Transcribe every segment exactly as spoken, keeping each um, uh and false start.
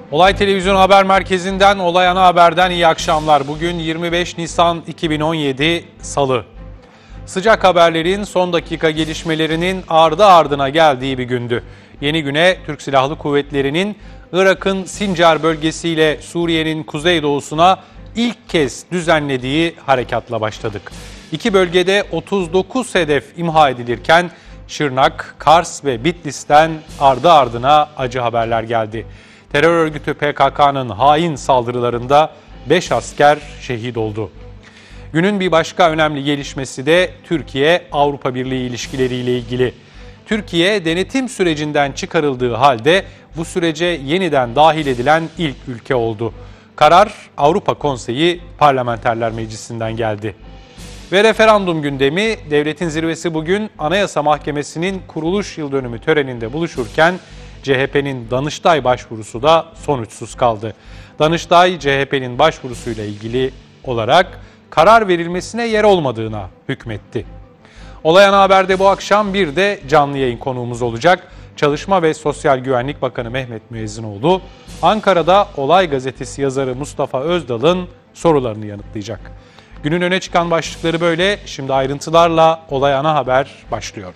Olay Televizyon Haber Merkezi'nden, Olay Ana Haber'den iyi akşamlar. Bugün yirmi beş Nisan iki bin on yedi Salı. Sıcak haberlerin son dakika gelişmelerinin ardı ardına geldiği bir gündü. Yeni güne Türk Silahlı Kuvvetleri'nin Irak'ın Sincar bölgesiyle Suriye'nin kuzeydoğusuna ilk kez düzenlediği harekatla başladık. İki bölgede otuz dokuz hedef imha edilirken Şırnak, Kars ve Bitlis'ten ardı ardına acı haberler geldi. Terör örgütü P K K'nın hain saldırılarında beş asker şehit oldu. Günün bir başka önemli gelişmesi de Türkiye-Avrupa Birliği ilişkileriyle ilgili. Türkiye denetim sürecinden çıkarıldığı halde bu sürece yeniden dahil edilen ilk ülke oldu. Karar Avrupa Konseyi Parlamenterler Meclisi'nden geldi. Ve referandum gündemi, devletin zirvesi bugün Anayasa Mahkemesi'nin kuruluş yıl dönümü töreninde buluşurken C H P'nin Danıştay başvurusu da sonuçsuz kaldı. Danıştay, C H P'nin başvurusuyla ilgili olarak karar verilmesine yer olmadığına hükmetti. Olay Ana Haber'de bu akşam bir de canlı yayın konuğumuz olacak. Çalışma ve Sosyal Güvenlik Bakanı Mehmet Müezzinoğlu, Ankara'da Olay Gazetesi yazarı Mustafa Özdal'ın sorularını yanıtlayacak. Günün öne çıkan başlıkları böyle. Şimdi ayrıntılarla Olay Ana Haber başlıyor.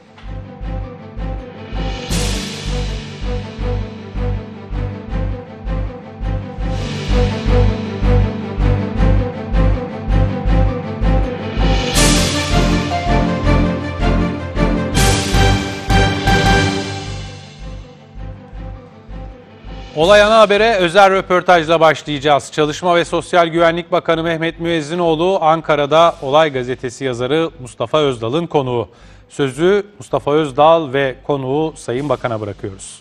Olay Ana Haber'e özel röportajla başlayacağız. Çalışma ve Sosyal Güvenlik Bakanı Mehmet Müezzinoğlu, Ankara'da Olay Gazetesi yazarı Mustafa Özdal'ın konuğu. Sözü Mustafa Özdal ve konuğu Sayın Bakan'a bırakıyoruz.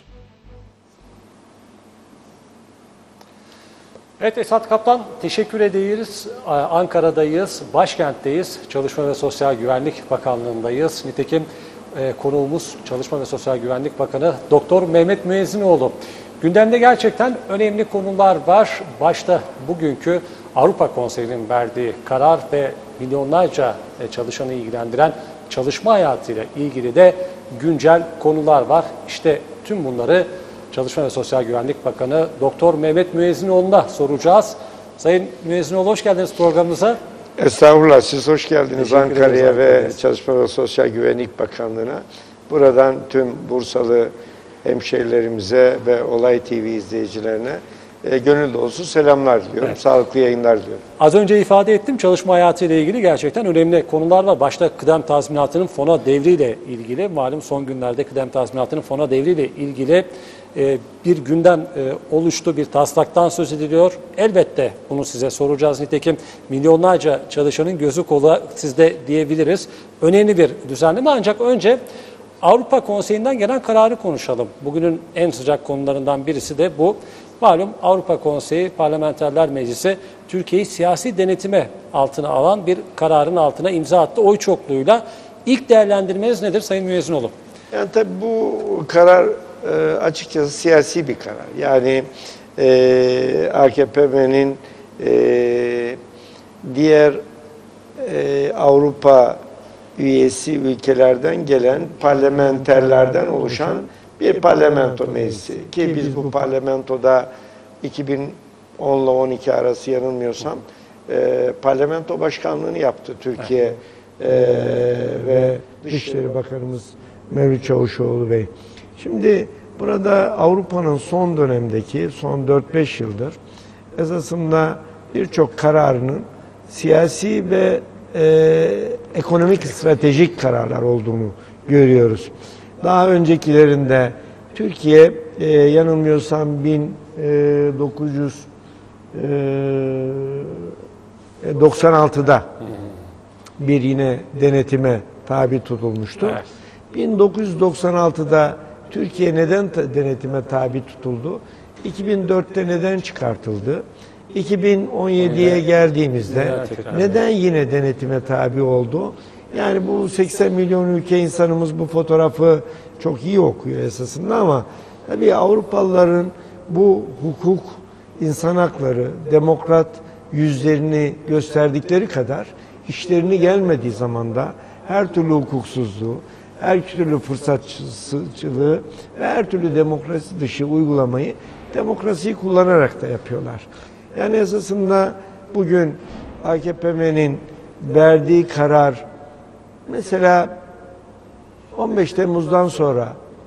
Evet Esat Kaptan, teşekkür ederiz. Ankara'dayız, başkentteyiz. Çalışma ve Sosyal Güvenlik Bakanlığı'ndayız. Nitekim e, konuğumuz Çalışma ve Sosyal Güvenlik Bakanı Doktor Mehmet Müezzinoğlu. Gündemde gerçekten önemli konular var. Başta bugünkü Avrupa Konseyi'nin verdiği karar ve milyonlarca çalışanı ilgilendiren çalışma hayatıyla ilgili de güncel konular var. İşte tüm bunları Çalışma ve Sosyal Güvenlik Bakanı Doktor Mehmet Müezzinoğlu'na soracağız. Sayın Müezzinoğlu, hoş geldiniz programımıza. Estağfurullah, siz hoş geldiniz Ankara'ya ve Çalışma ve Sosyal Güvenlik Bakanlığı'na. Buradan tüm Bursalı hemşehrilerimize ve Olay T V izleyicilerine e, gönül dolusu selamlar diliyorum. Evet. Sağlıklı yayınlar diliyorum. Az önce ifade ettim, çalışma hayatıyla ilgili gerçekten önemli konular var. Başta kıdem tazminatının fona devriyle ilgili, malum son günlerde kıdem tazminatının fona devriyle ilgili e, bir gündem e, oluştu, bir taslaktan söz ediliyor. Elbette bunu size soracağız. Nitekim milyonlarca çalışanın gözü kolu sizde diyebiliriz. Önemli bir düzenleme, ancak önce Avrupa Konseyi'nden gelen kararı konuşalım. Bugünün en sıcak konularından birisi de bu. Malum Avrupa Konseyi Parlamenterler Meclisi Türkiye'yi siyasi denetime altına alan bir kararın altına imza attı oy çokluğuyla. İlk değerlendirmeniz nedir Sayın Müezzinoğlu? Yani tabii bu karar e, açıkçası siyasi bir karar. Yani e, A K P'nin e, diğer e, Avrupa üyesi ülkelerden gelen parlamenterlerden oluşan bir parlamento meclisi. Ki biz bu parlamentoda iki bin on ile on iki arası yanılmıyorsam e, parlamento başkanlığını yaptı Türkiye e, ve Dışişleri Bakanımız Mevlüt Çavuşoğlu Bey. Şimdi burada Avrupa'nın son dönemdeki son dört beş yıldır esasında birçok kararının siyasi ve Ee, ekonomik stratejik kararlar olduğunu görüyoruz. Daha öncekilerinde Türkiye e, yanılmıyorsam bin dokuz yüz doksan altıda bir yine denetime tabi tutulmuştu. Evet. bin dokuz yüz doksan altıda Türkiye neden denetime tabi tutuldu? iki bin dörtte neden çıkartıldı? iki bin on yediye geldiğimizde neden yine denetime tabi oldu? Yani bu seksen milyon ülke insanımız bu fotoğrafı çok iyi okuyor esasında, ama tabii Avrupalıların bu hukuk, insan hakları, demokrat yüzlerini gösterdikleri kadar işlerini gelmediği zaman da her türlü hukuksuzluğu, her türlü fırsatçılığı ve her türlü demokrasi dışı uygulamayı demokrasiyi kullanarak da yapıyorlar. Yani esasında bugün A K P M'nin verdiği karar, mesela on beş Temmuz'dan sonra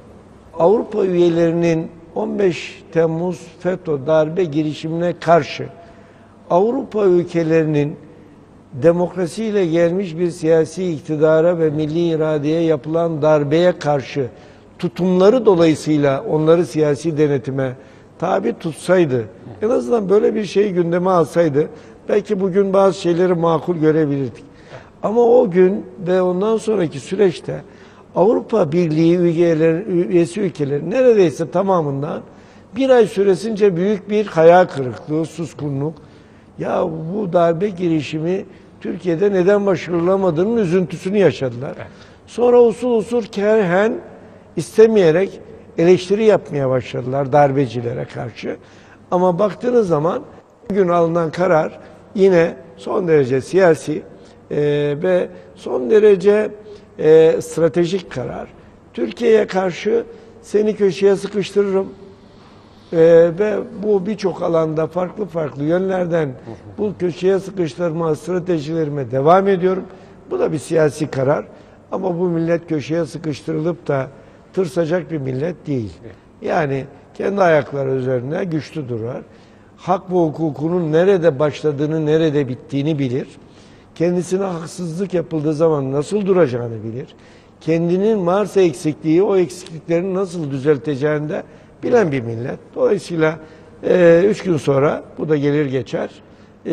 Avrupa üyelerinin on beş Temmuz FETÖ darbe girişimine karşı Avrupa ülkelerinin demokrasiyle gelmiş bir siyasi iktidara ve milli iradeye yapılan darbeye karşı tutumları dolayısıyla onları siyasi denetime tabi tutsaydı, en azından böyle bir şeyi gündeme alsaydı, belki bugün bazı şeyleri makul görebilirdik. Ama o gün ve ondan sonraki süreçte Avrupa Birliği üyeleri, üyesi ülkelerin neredeyse tamamından bir ay süresince büyük bir hayal kırıklığı, suskunluk. Ya bu darbe girişimi Türkiye'de neden başarılamadığının üzüntüsünü yaşadılar. Sonra usul usul kerhen istemeyerek eleştiri yapmaya başladılar darbecilere karşı. Ama baktığınız zaman bugün alınan karar yine son derece siyasi e, ve son derece e, stratejik karar. Türkiye'ye karşı seni köşeye sıkıştırırım. Ee, ve bu birçok alanda farklı farklı yönlerden bu köşeye sıkıştırma stratejilerime devam ediyorum. Bu da bir siyasi karar. Ama bu millet köşeye sıkıştırılıp da tırsacak bir millet değil. Yani kendi ayakları üzerine güçlü durar. Hak ve hukukunun nerede başladığını, nerede bittiğini bilir. Kendisine haksızlık yapıldığı zaman nasıl duracağını bilir. Kendinin varsa eksikliği, o eksikliklerini nasıl düzelteceğini de bilen bir millet. Dolayısıyla e, üç gün sonra bu da gelir geçer e,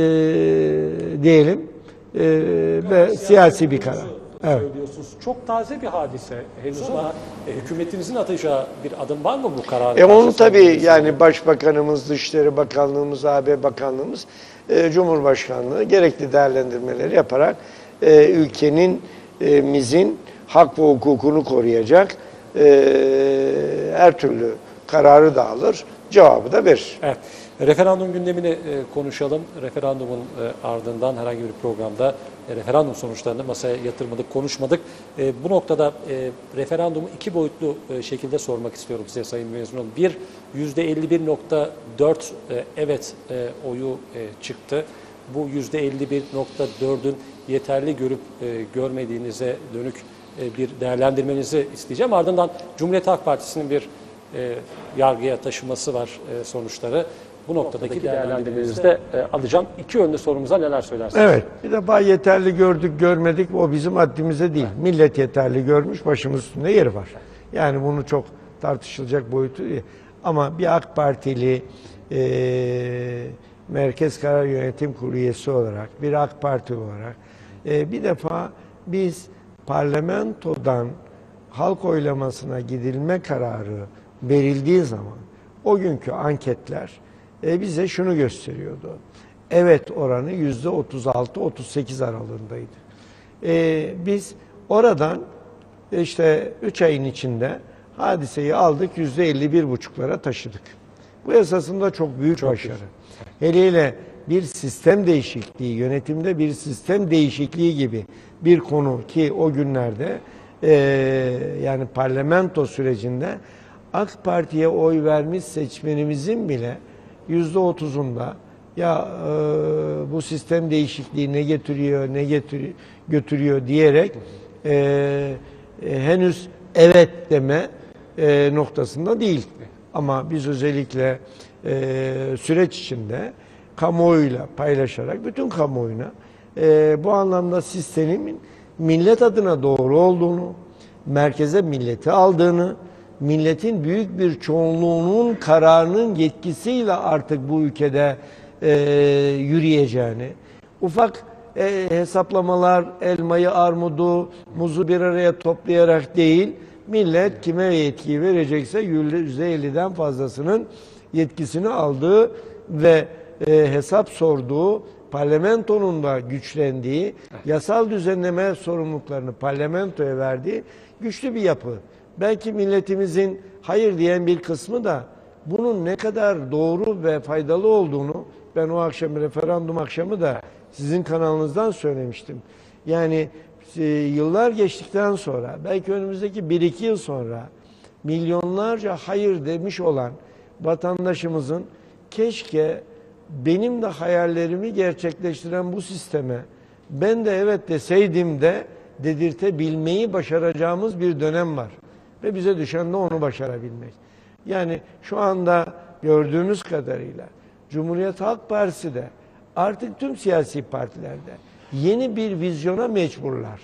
diyelim e, ve siyasi bir karar. Evet. Söylüyorsunuz. Çok taze bir hadise. Henüz daha e, hükümetinizin atacağı bir adım var mı bu karar? E onu tabii yani Başbakanımız, Dışişleri Bakanlığımız, A B Bakanlığımız, e, Cumhurbaşkanlığı gerekli değerlendirmeleri yaparak e, ülkenin, e, mizin hak ve hukukunu koruyacak e, her türlü kararı da alır, cevabı da verir. Evet. Referandum gündemini e, konuşalım. Referandumun e, ardından herhangi bir programda e, referandum sonuçlarını masaya yatırmadık, konuşmadık. E, bu noktada e, referandumu iki boyutlu e, şekilde sormak istiyorum size Sayın Mezunoğlu. Bir, yüzde elli bir nokta dört e, evet e, oyu e, çıktı. Bu yüzde elli bir nokta dördün yeterli görüp e, görmediğinize dönük e, bir değerlendirmenizi isteyeceğim. Ardından Cumhuriyet Halk Partisi'nin bir e, yargıya taşıması var e, sonuçları. Bu noktadaki değerlendirmenizi de e, alacağım. İki yönlü sorumuza neler söylersiniz? Evet. Bir defa yeterli gördük, görmedik. O bizim haddimize değil. Millet yeterli görmüş, başımız üstünde yeri var. Yani bunu çok tartışılacak boyutu değil. Ama bir AK Partili e, Merkez Karar Yönetim Kurulu üyesi olarak, bir AK Parti olarak e, bir defa biz parlamentodan halk oylamasına gidilme kararı verildiği zaman o günkü anketler e, bize şunu gösteriyordu. Evet oranı yüzde otuz altı otuz sekiz aralığındaydı. E, biz oradan işte üç ayın içinde hadiseyi aldık yüzde elli bir buçuklara taşıdık. Bu esasında çok büyük çok başarı. Güzel. Hele hele bir sistem değişikliği, yönetimde bir sistem değişikliği gibi bir konu ki o günlerde e, yani parlamento sürecinde AK Parti'ye oy vermiş seçmenimizin bile yüzde otuzunda ya e, bu sistem değişikliği ne getiriyor, ne getiriyor, götürüyor diyerek e, e, henüz evet deme e, noktasında değil. Ama biz özellikle e, süreç içinde kamuoyuyla paylaşarak bütün kamuoyuna e, bu anlamda sistemin millet adına doğru olduğunu, merkeze milleti aldığını, milletin büyük bir çoğunluğunun kararının yetkisiyle artık bu ülkede e, yürüyeceğini, ufak e, hesaplamalar, elmayı, armudu, muzu bir araya toplayarak değil, millet kime yetkiyi verecekse yüzde elliden fazlasının yetkisini aldığı ve e, hesap sorduğu, parlamentonun da güçlendiği, yasal düzenleme sorumluluklarını parlamentoya verdiği güçlü bir yapı. Belki milletimizin hayır diyen bir kısmı da bunun ne kadar doğru ve faydalı olduğunu ben o akşam referandum akşamı da sizin kanalınızdan söylemiştim. Yani e, yıllar geçtikten sonra, belki önümüzdeki bir iki yıl sonra milyonlarca hayır demiş olan vatandaşımızın keşke benim de hayallerimi gerçekleştiren bu sisteme ben de evet deseydim de dedirtebilmeyi başaracağımız bir dönem var. Ve bize düşen de onu başarabilmek. Yani şu anda gördüğümüz kadarıyla Cumhuriyet Halk Partisi de artık tüm siyasi partilerde yeni bir vizyona mecburlar.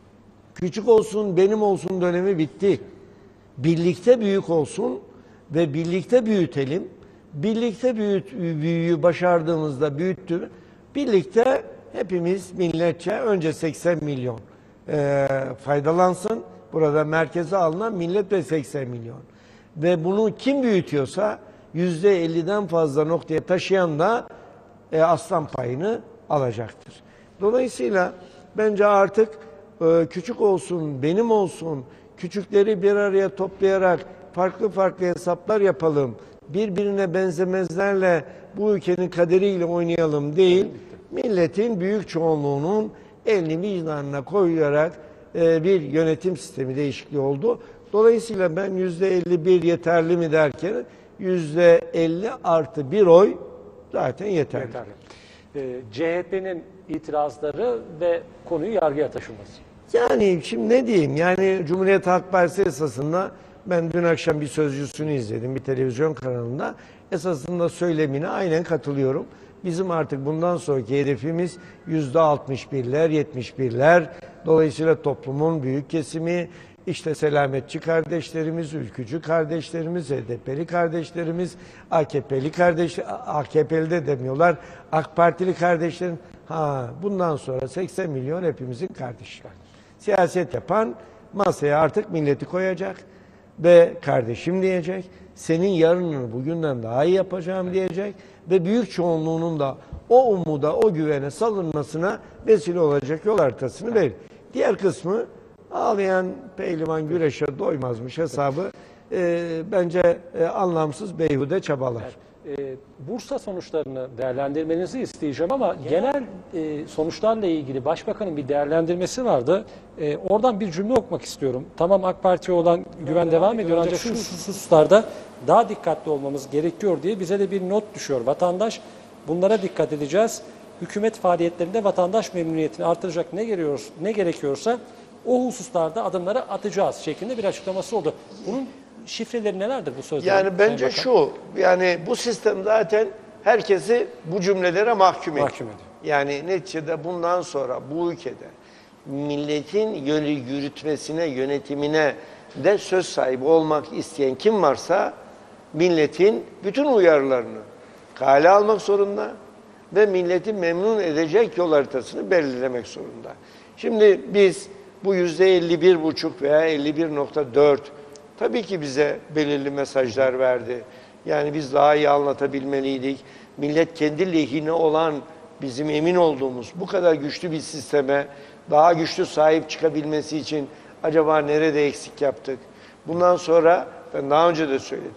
Küçük olsun, benim olsun dönemi bitti. Birlikte büyük olsun ve birlikte büyütelim. Birlikte büyüt, büyüyü başardığımızda büyüttü. Birlikte hepimiz milletçe önce seksen milyon e, faydalansın. Burada merkeze alınan millet ve seksen milyon. Ve bunu kim büyütüyorsa yüzde elliden fazla noktaya taşıyan da e, aslan payını alacaktır. Dolayısıyla bence artık e, küçük olsun, benim olsun, küçükleri bir araya toplayarak farklı farklı hesaplar yapalım. Birbirine benzemezlerle bu ülkenin kaderiyle oynayalım değil, milletin büyük çoğunluğunun elini vicdanına koyarak e, bir yönetim sistemi değişikliği oldu. Dolayısıyla ben yüzde elli bir yeterli mi derken yüzde elli artı bir oy zaten yeterli. yeterli. Ee, C H P'nin itirazları ve konuyu yargıya taşıması. Yani şimdi ne diyeyim, yani Cumhuriyet Halk Partisi esasında ben dün akşam bir sözcüsünü izledim bir televizyon kanalında. Esasında söylemine aynen katılıyorum. Bizim artık bundan sonraki hedefimiz yüzde altmış birler, yetmiş birler. Dolayısıyla toplumun büyük kesimi, işte selametçi kardeşlerimiz, ülkücü kardeşlerimiz, H D P'li kardeşlerimiz, A K P'li kardeş, A K P'li de demiyorlar, AK Partili kardeşlerim. Ha, bundan sonra seksen milyon hepimizin kardeşi. Siyaset yapan masaya artık milleti koyacak ve kardeşim diyecek. Senin yarınını bugünden daha iyi yapacağım diyecek ve büyük çoğunluğunun da o umuda, o güvene salınmasına vesile olacak yol haritasını verir. Diğer kısmı ağlayan pehlivan güreşe doymazmış hesabı e, bence e, anlamsız beyhude çabalar. Evet. E, Bursa sonuçlarını değerlendirmenizi isteyeceğim ama genel e, sonuçlarla ilgili Başbakanın bir değerlendirmesi vardı. E, oradan bir cümle okumak istiyorum. Tamam, AK Parti'ye olan güven devam ediyor ancak şu hususlarda daha dikkatli olmamız gerekiyor diye bize de bir not düşüyor vatandaş. Bunlara dikkat edeceğiz. Hükümet faaliyetlerinde vatandaş memnuniyetini artıracak ne gerekiyor, ne gerekiyorsa o hususlarda adımları atacağız şeklinde bir açıklaması oldu. Bunun şifreleri nelerdir bu sözlerin? Yani bence şu, yani bu sistem zaten herkesi bu cümlelere mahkum ediyor. Mahkum ediyor. Yani neticede bundan sonra bu ülkede milletin yönü yürütmesine, yönetimine de söz sahibi olmak isteyen kim varsa milletin bütün uyarılarını kale almak zorunda ve milleti memnun edecek yol haritasını belirlemek zorunda. Şimdi biz bu yüzde elli bir buçuk veya elli bir nokta dört tabii ki bize belirli mesajlar verdi. Yani biz daha iyi anlatabilmeliydik. Millet kendi lehine olan bizim emin olduğumuz bu kadar güçlü bir sisteme daha güçlü sahip çıkabilmesi için acaba nerede eksik yaptık? Bundan sonra ben daha önce de söyledim.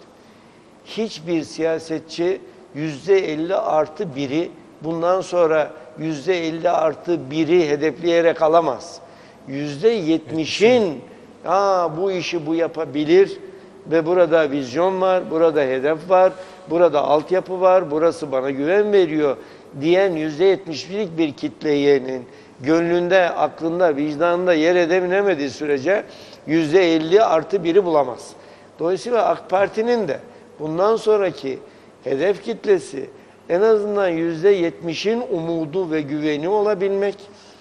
Hiçbir siyasetçi yüzde elli artı biri bundan sonra yüzde elli artı biri hedefleyerek alamaz. Yüzde yetmişin bu işi bu yapabilir ve burada vizyon var, burada hedef var, burada altyapı var, burası bana güven veriyor diyen yüzde yetmiş birlik bir kitleyenin gönlünde, aklında, vicdanında yer edinemediği sürece yüzde elli artı biri bulamaz. Dolayısıyla AK Parti'nin de bundan sonraki hedef kitlesi en azından yüzde yetmişin umudu ve güveni olabilmek.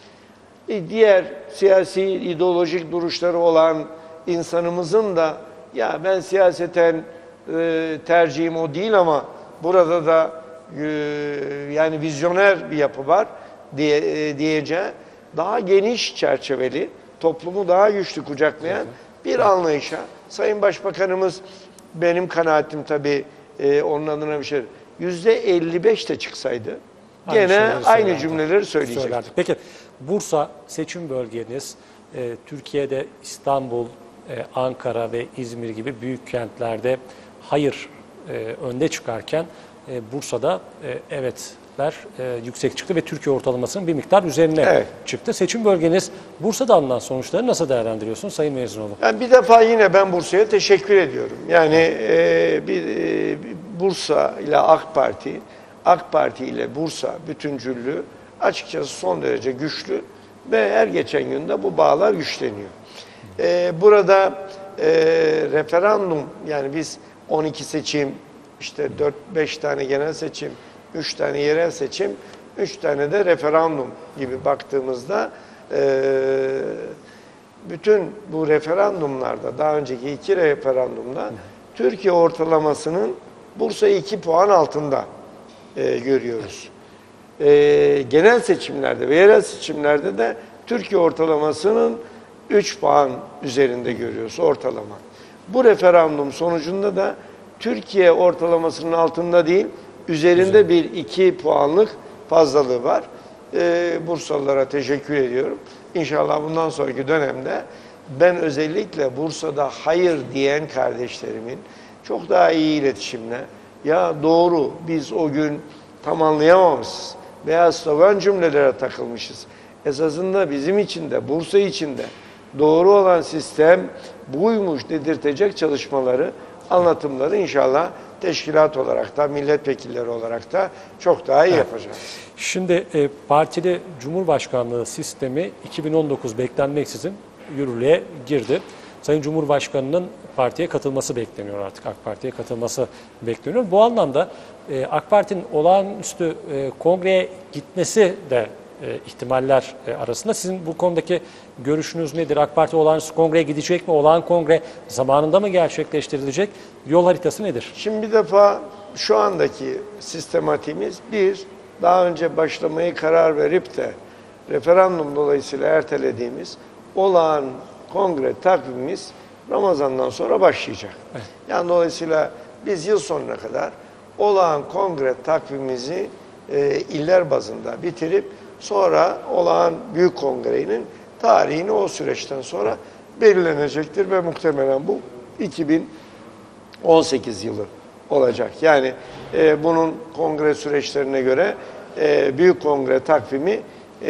Diğer siyasi ideolojik duruşları olan insanımızın da ya ben siyaseten e, tercihim o değil ama burada da e, yani vizyoner bir yapı var diye e, diyeceği daha geniş çerçeveli, toplumu daha güçlü kucaklayan bir anlayışa. Sayın Başbakanımız benim kanaatim tabii e, onun adına bir şey. yüzde elli beş de çıksaydı Aynı gene aynı söylerdi. cümleleri söyleyecekti. Söylerdi. Peki Bursa seçim bölgeniz, e, Türkiye'de İstanbul, e, Ankara ve İzmir gibi büyük kentlerde hayır e, önde çıkarken e, Bursa'da e, evet beklentiler e, yüksek çıktı ve Türkiye ortalamasının bir miktar üzerine Evet. çıktı. Seçim bölgeniz Bursa'da alınan sonuçları nasıl değerlendiriyorsunuz Sayın Mezunoğlu? Yani bir defa yine ben Bursa'ya teşekkür ediyorum. Yani e, bir, e, bir Bursa ile AK Parti, AK Parti ile Bursa bütüncüllüğü açıkçası son derece güçlü ve her geçen günde bu bağlar güçleniyor. E, burada e, referandum, yani biz on iki seçim, işte dört beş tane genel seçim, üç tane yerel seçim, üç tane de referandum gibi baktığımızda e, bütün bu referandumlarda, daha önceki iki referandumda Türkiye ortalamasının Bursa iki puan altında e, görüyoruz. E, genel seçimlerde ve yerel seçimlerde de Türkiye ortalamasının üç puan üzerinde görüyoruz ortalama. Bu referandum sonucunda da Türkiye ortalamasının altında değil, üzerinde bir iki puanlık fazlalığı var. E, Bursalılara teşekkür ediyorum. İnşallah bundan sonraki dönemde ben özellikle Bursa'da hayır diyen kardeşlerimin çok daha iyi iletişimle, ya doğru biz o gün tam anlayamamışız veya slogan cümlelere takılmışız. Esasında bizim için de Bursa için de doğru olan sistem buymuş dedirtecek çalışmaları, anlatımları inşallah teşkilat olarak da, milletvekilleri olarak da çok daha iyi yapacağız. Şimdi e, partili Cumhurbaşkanlığı sistemi iki bin on dokuz beklenmeksizin yürürlüğe girdi. Sayın Cumhurbaşkanı'nın partiye katılması bekleniyor artık. AK Parti'ye katılması bekleniyor. Bu anlamda e, AK Parti'nin olağanüstü e, kongreye gitmesi de e, ihtimaller e, arasında. Sizin bu konudaki görüşünüz nedir? AK Parti olağanüstü kongreye gidecek mi? Olağan kongre zamanında mı gerçekleştirilecek? Yol haritası nedir? Şimdi bir defa şu andaki sistematiğimiz bir, daha önce başlamayı karar verip de referandum dolayısıyla ertelediğimiz olağan kongre takvimimiz Ramazan'dan sonra başlayacak. Evet. Yani dolayısıyla biz yıl sonuna kadar olağan kongre takvimimizi e, iller bazında bitirip sonra olağan büyük kongrenin tarihini o süreçten sonra belirlenecektir ve muhtemelen bu iki bin on sekiz yılı olacak. Yani e, bunun kongre süreçlerine göre e, büyük kongre takvimi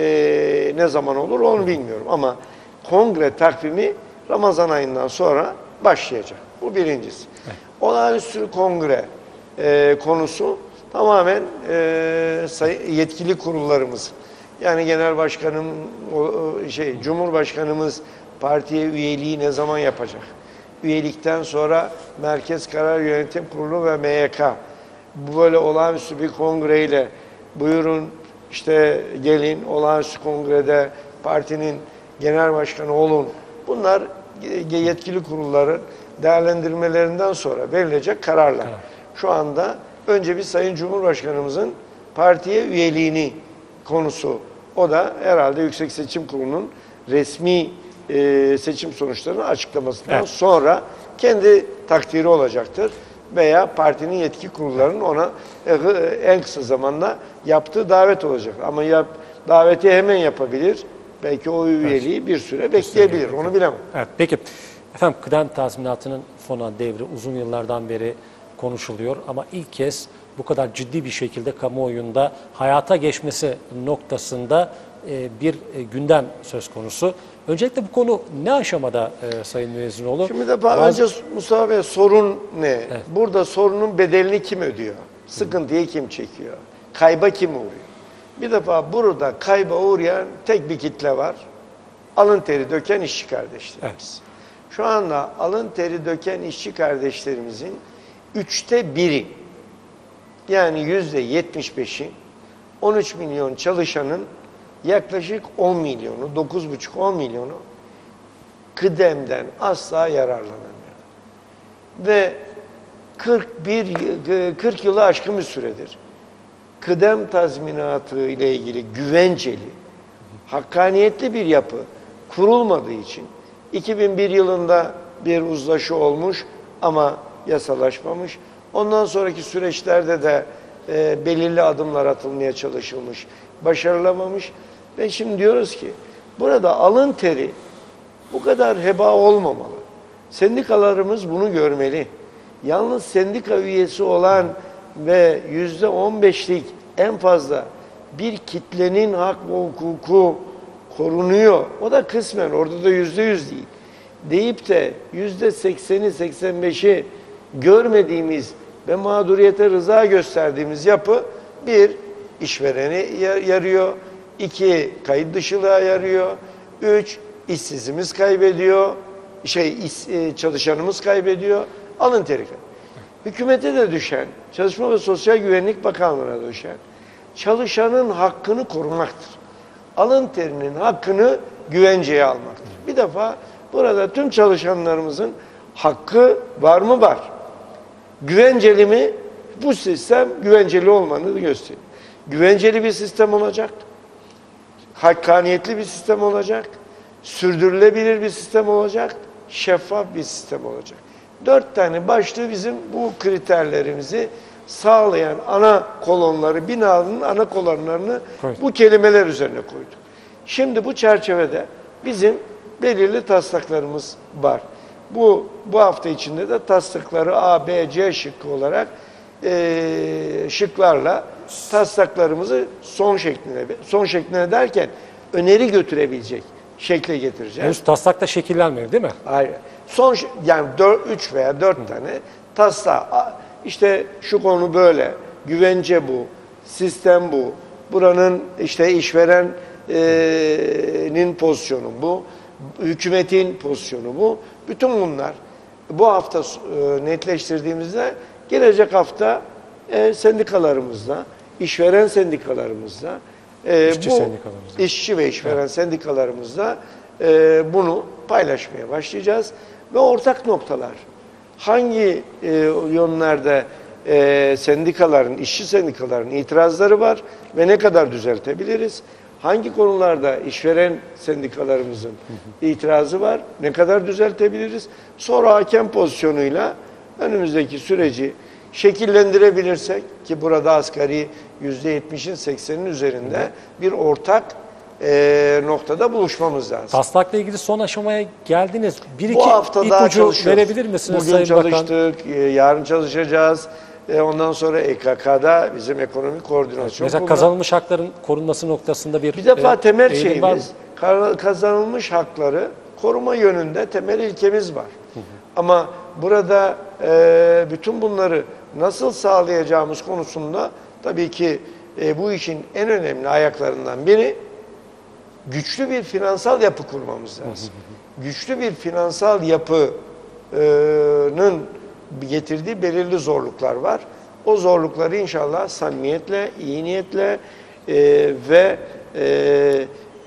e, ne zaman olur onu bilmiyorum ama kongre takvimi Ramazan ayından sonra başlayacak. Bu birincisi. Evet. Olağanüstü kongre e, konusu tamamen e, yetkili kurullarımız. Yani genel başkanım, o, şey, Cumhurbaşkanımız partiye üyeliği ne zaman yapacak? Üyelikten sonra Merkez Karar Yönetim Kurulu ve M Y K bu böyle olağanüstü bir kongreyle buyurun işte gelin olağanüstü kongrede partinin genel başkanı olun. Bunlar yetkili kurulların değerlendirmelerinden sonra verilecek kararlar. Evet. Şu anda önce bir Sayın Cumhurbaşkanımızın partiye üyeliğini konusu. O da herhalde Yüksek Seçim Kurulu'nun resmi e, seçim sonuçlarını açıklamasından evet. sonra kendi takdiri olacaktır. Veya partinin yetki kurullarının ona e, en kısa zamanda yaptığı davet olacak. Ama yap, daveti hemen yapabilir. Belki o üyeliği evet. bir süre bekleyebilir. Onu bilemem. Evet, peki. Efendim kıdem tazminatının fona devri uzun yıllardan beri konuşuluyor. Ama ilk kez bu kadar ciddi bir şekilde kamuoyunda hayata geçmesi noktasında e, bir e, gündem söz konusu. Öncelikle bu konu ne aşamada e, Sayın Müezziноğlu? Şimdi de Bazı... önce Mustafa Bey sorun ne? Evet. Burada sorunun bedelini kim ödüyor? Sıkıntıyı kim çekiyor? Kayba kim uğruyor? Bir defa burada kayba uğrayan tek bir kitle var. Alın teri döken işçi kardeşlerimiz. Evet. Şu anda alın teri döken işçi kardeşlerimizin üçte biri, yani yüzde yetmiş beşi, on üç milyon çalışanın yaklaşık on milyonu, dokuz buçuk on milyonu kıdemden asla yararlanamıyor. Ve kırk bir, kırk yılı aşkın bir süredir kıdem tazminatı ile ilgili güvenceli, hakkaniyetli bir yapı kurulmadığı için iki bin bir yılında bir uzlaşı olmuş ama yasalaşmamış. Ondan sonraki süreçlerde de e, belirli adımlar atılmaya çalışılmış, başarılamamış. Ve şimdi diyoruz ki burada alın teri bu kadar heba olmamalı. Sendikalarımız bunu görmeli. Yalnız sendika üyesi olan ve yüzde on beşlik en fazla bir kitlenin hak ve hukuku korunuyor. O da kısmen, orada da yüzde yüz değil. Deyip de yüzde sekseni, seksen beşi görmediğimiz ve mağduriyete rıza gösterdiğimiz yapı bir, işvereni yarıyor. İki, kayıt dışılığa yarıyor. Üç, işsizimiz kaybediyor. Şey, iş, çalışanımız kaybediyor. Alın teri. Hükümete de düşen, Çalışma ve Sosyal Güvenlik Bakanlığı'na düşen çalışanın hakkını korumaktır. Alın terinin hakkını güvenceye almaktır. Bir defa burada tüm çalışanlarımızın hakkı var mı? Var. Güvenceli mi? Bu sistem güvenceli olmanı gösteriyor. Güvenceli bir sistem olacak. Hakkaniyetli bir sistem olacak. Sürdürülebilir bir sistem olacak. Şeffaf bir sistem olacak. Dört tane başlığı bizim bu kriterlerimizi sağlayan ana kolonları, binanın ana kolonlarını evet. bu kelimeler üzerine koyduk. Şimdi bu çerçevede bizim belirli taslaklarımız var. Bu bu hafta içinde de taslakları A, B, C şıkkı olarak e, şıklarla taslaklarımızı son şekline, son şekline derken öneri götürebilecek şekle getireceğiz. Henüz taslak da şekillenmiyor değil mi? Hayır. Son yani üç veya dört tane taslak. İşte şu konu böyle, güvence bu, sistem bu, buranın işte işverenin pozisyonu bu, hükümetin pozisyonu bu. Bütün bunlar bu hafta netleştirdiğimizde gelecek hafta e, sendikalarımızla, işveren sendikalarımızla, e, işçi bu sendikalarımızla. işçi ve işveren evet. sendikalarımızla e, bunu paylaşmaya başlayacağız ve ortak noktalar. Hangi e, yönlerde e, sendikaların, işçi sendikaların itirazları var ve ne kadar düzeltebiliriz? Hangi konularda işveren sendikalarımızın itirazı var, ne kadar düzeltebiliriz? Sonra hakem pozisyonuyla önümüzdeki süreci şekillendirebilirsek ki burada asgari yüzde yetmişin seksenin üzerinde bir ortak e, noktada buluşmamız lazım. Taslakla ilgili son aşamaya geldiniz. Bir Bu iki hafta daha ipucu verebilir misiniz Bugün Sayın Bakan? çalıştık, yarın çalışacağız. Ondan sonra E K K'da bizim ekonomik koordinasyon. Mesela kazanılmış hakların korunması noktasında bir Bir defa e, temel şeyimiz, kazanılmış hakları koruma yönünde temel ilkemiz var. Hı hı. Ama burada e, bütün bunları nasıl sağlayacağımız konusunda tabii ki e, bu işin en önemli ayaklarından biri güçlü bir finansal yapı kurmamız lazım. Hı hı. Güçlü bir finansal yapının getirdiği belirli zorluklar var. O zorlukları inşallah samimiyetle, iyi niyetle e, ve e,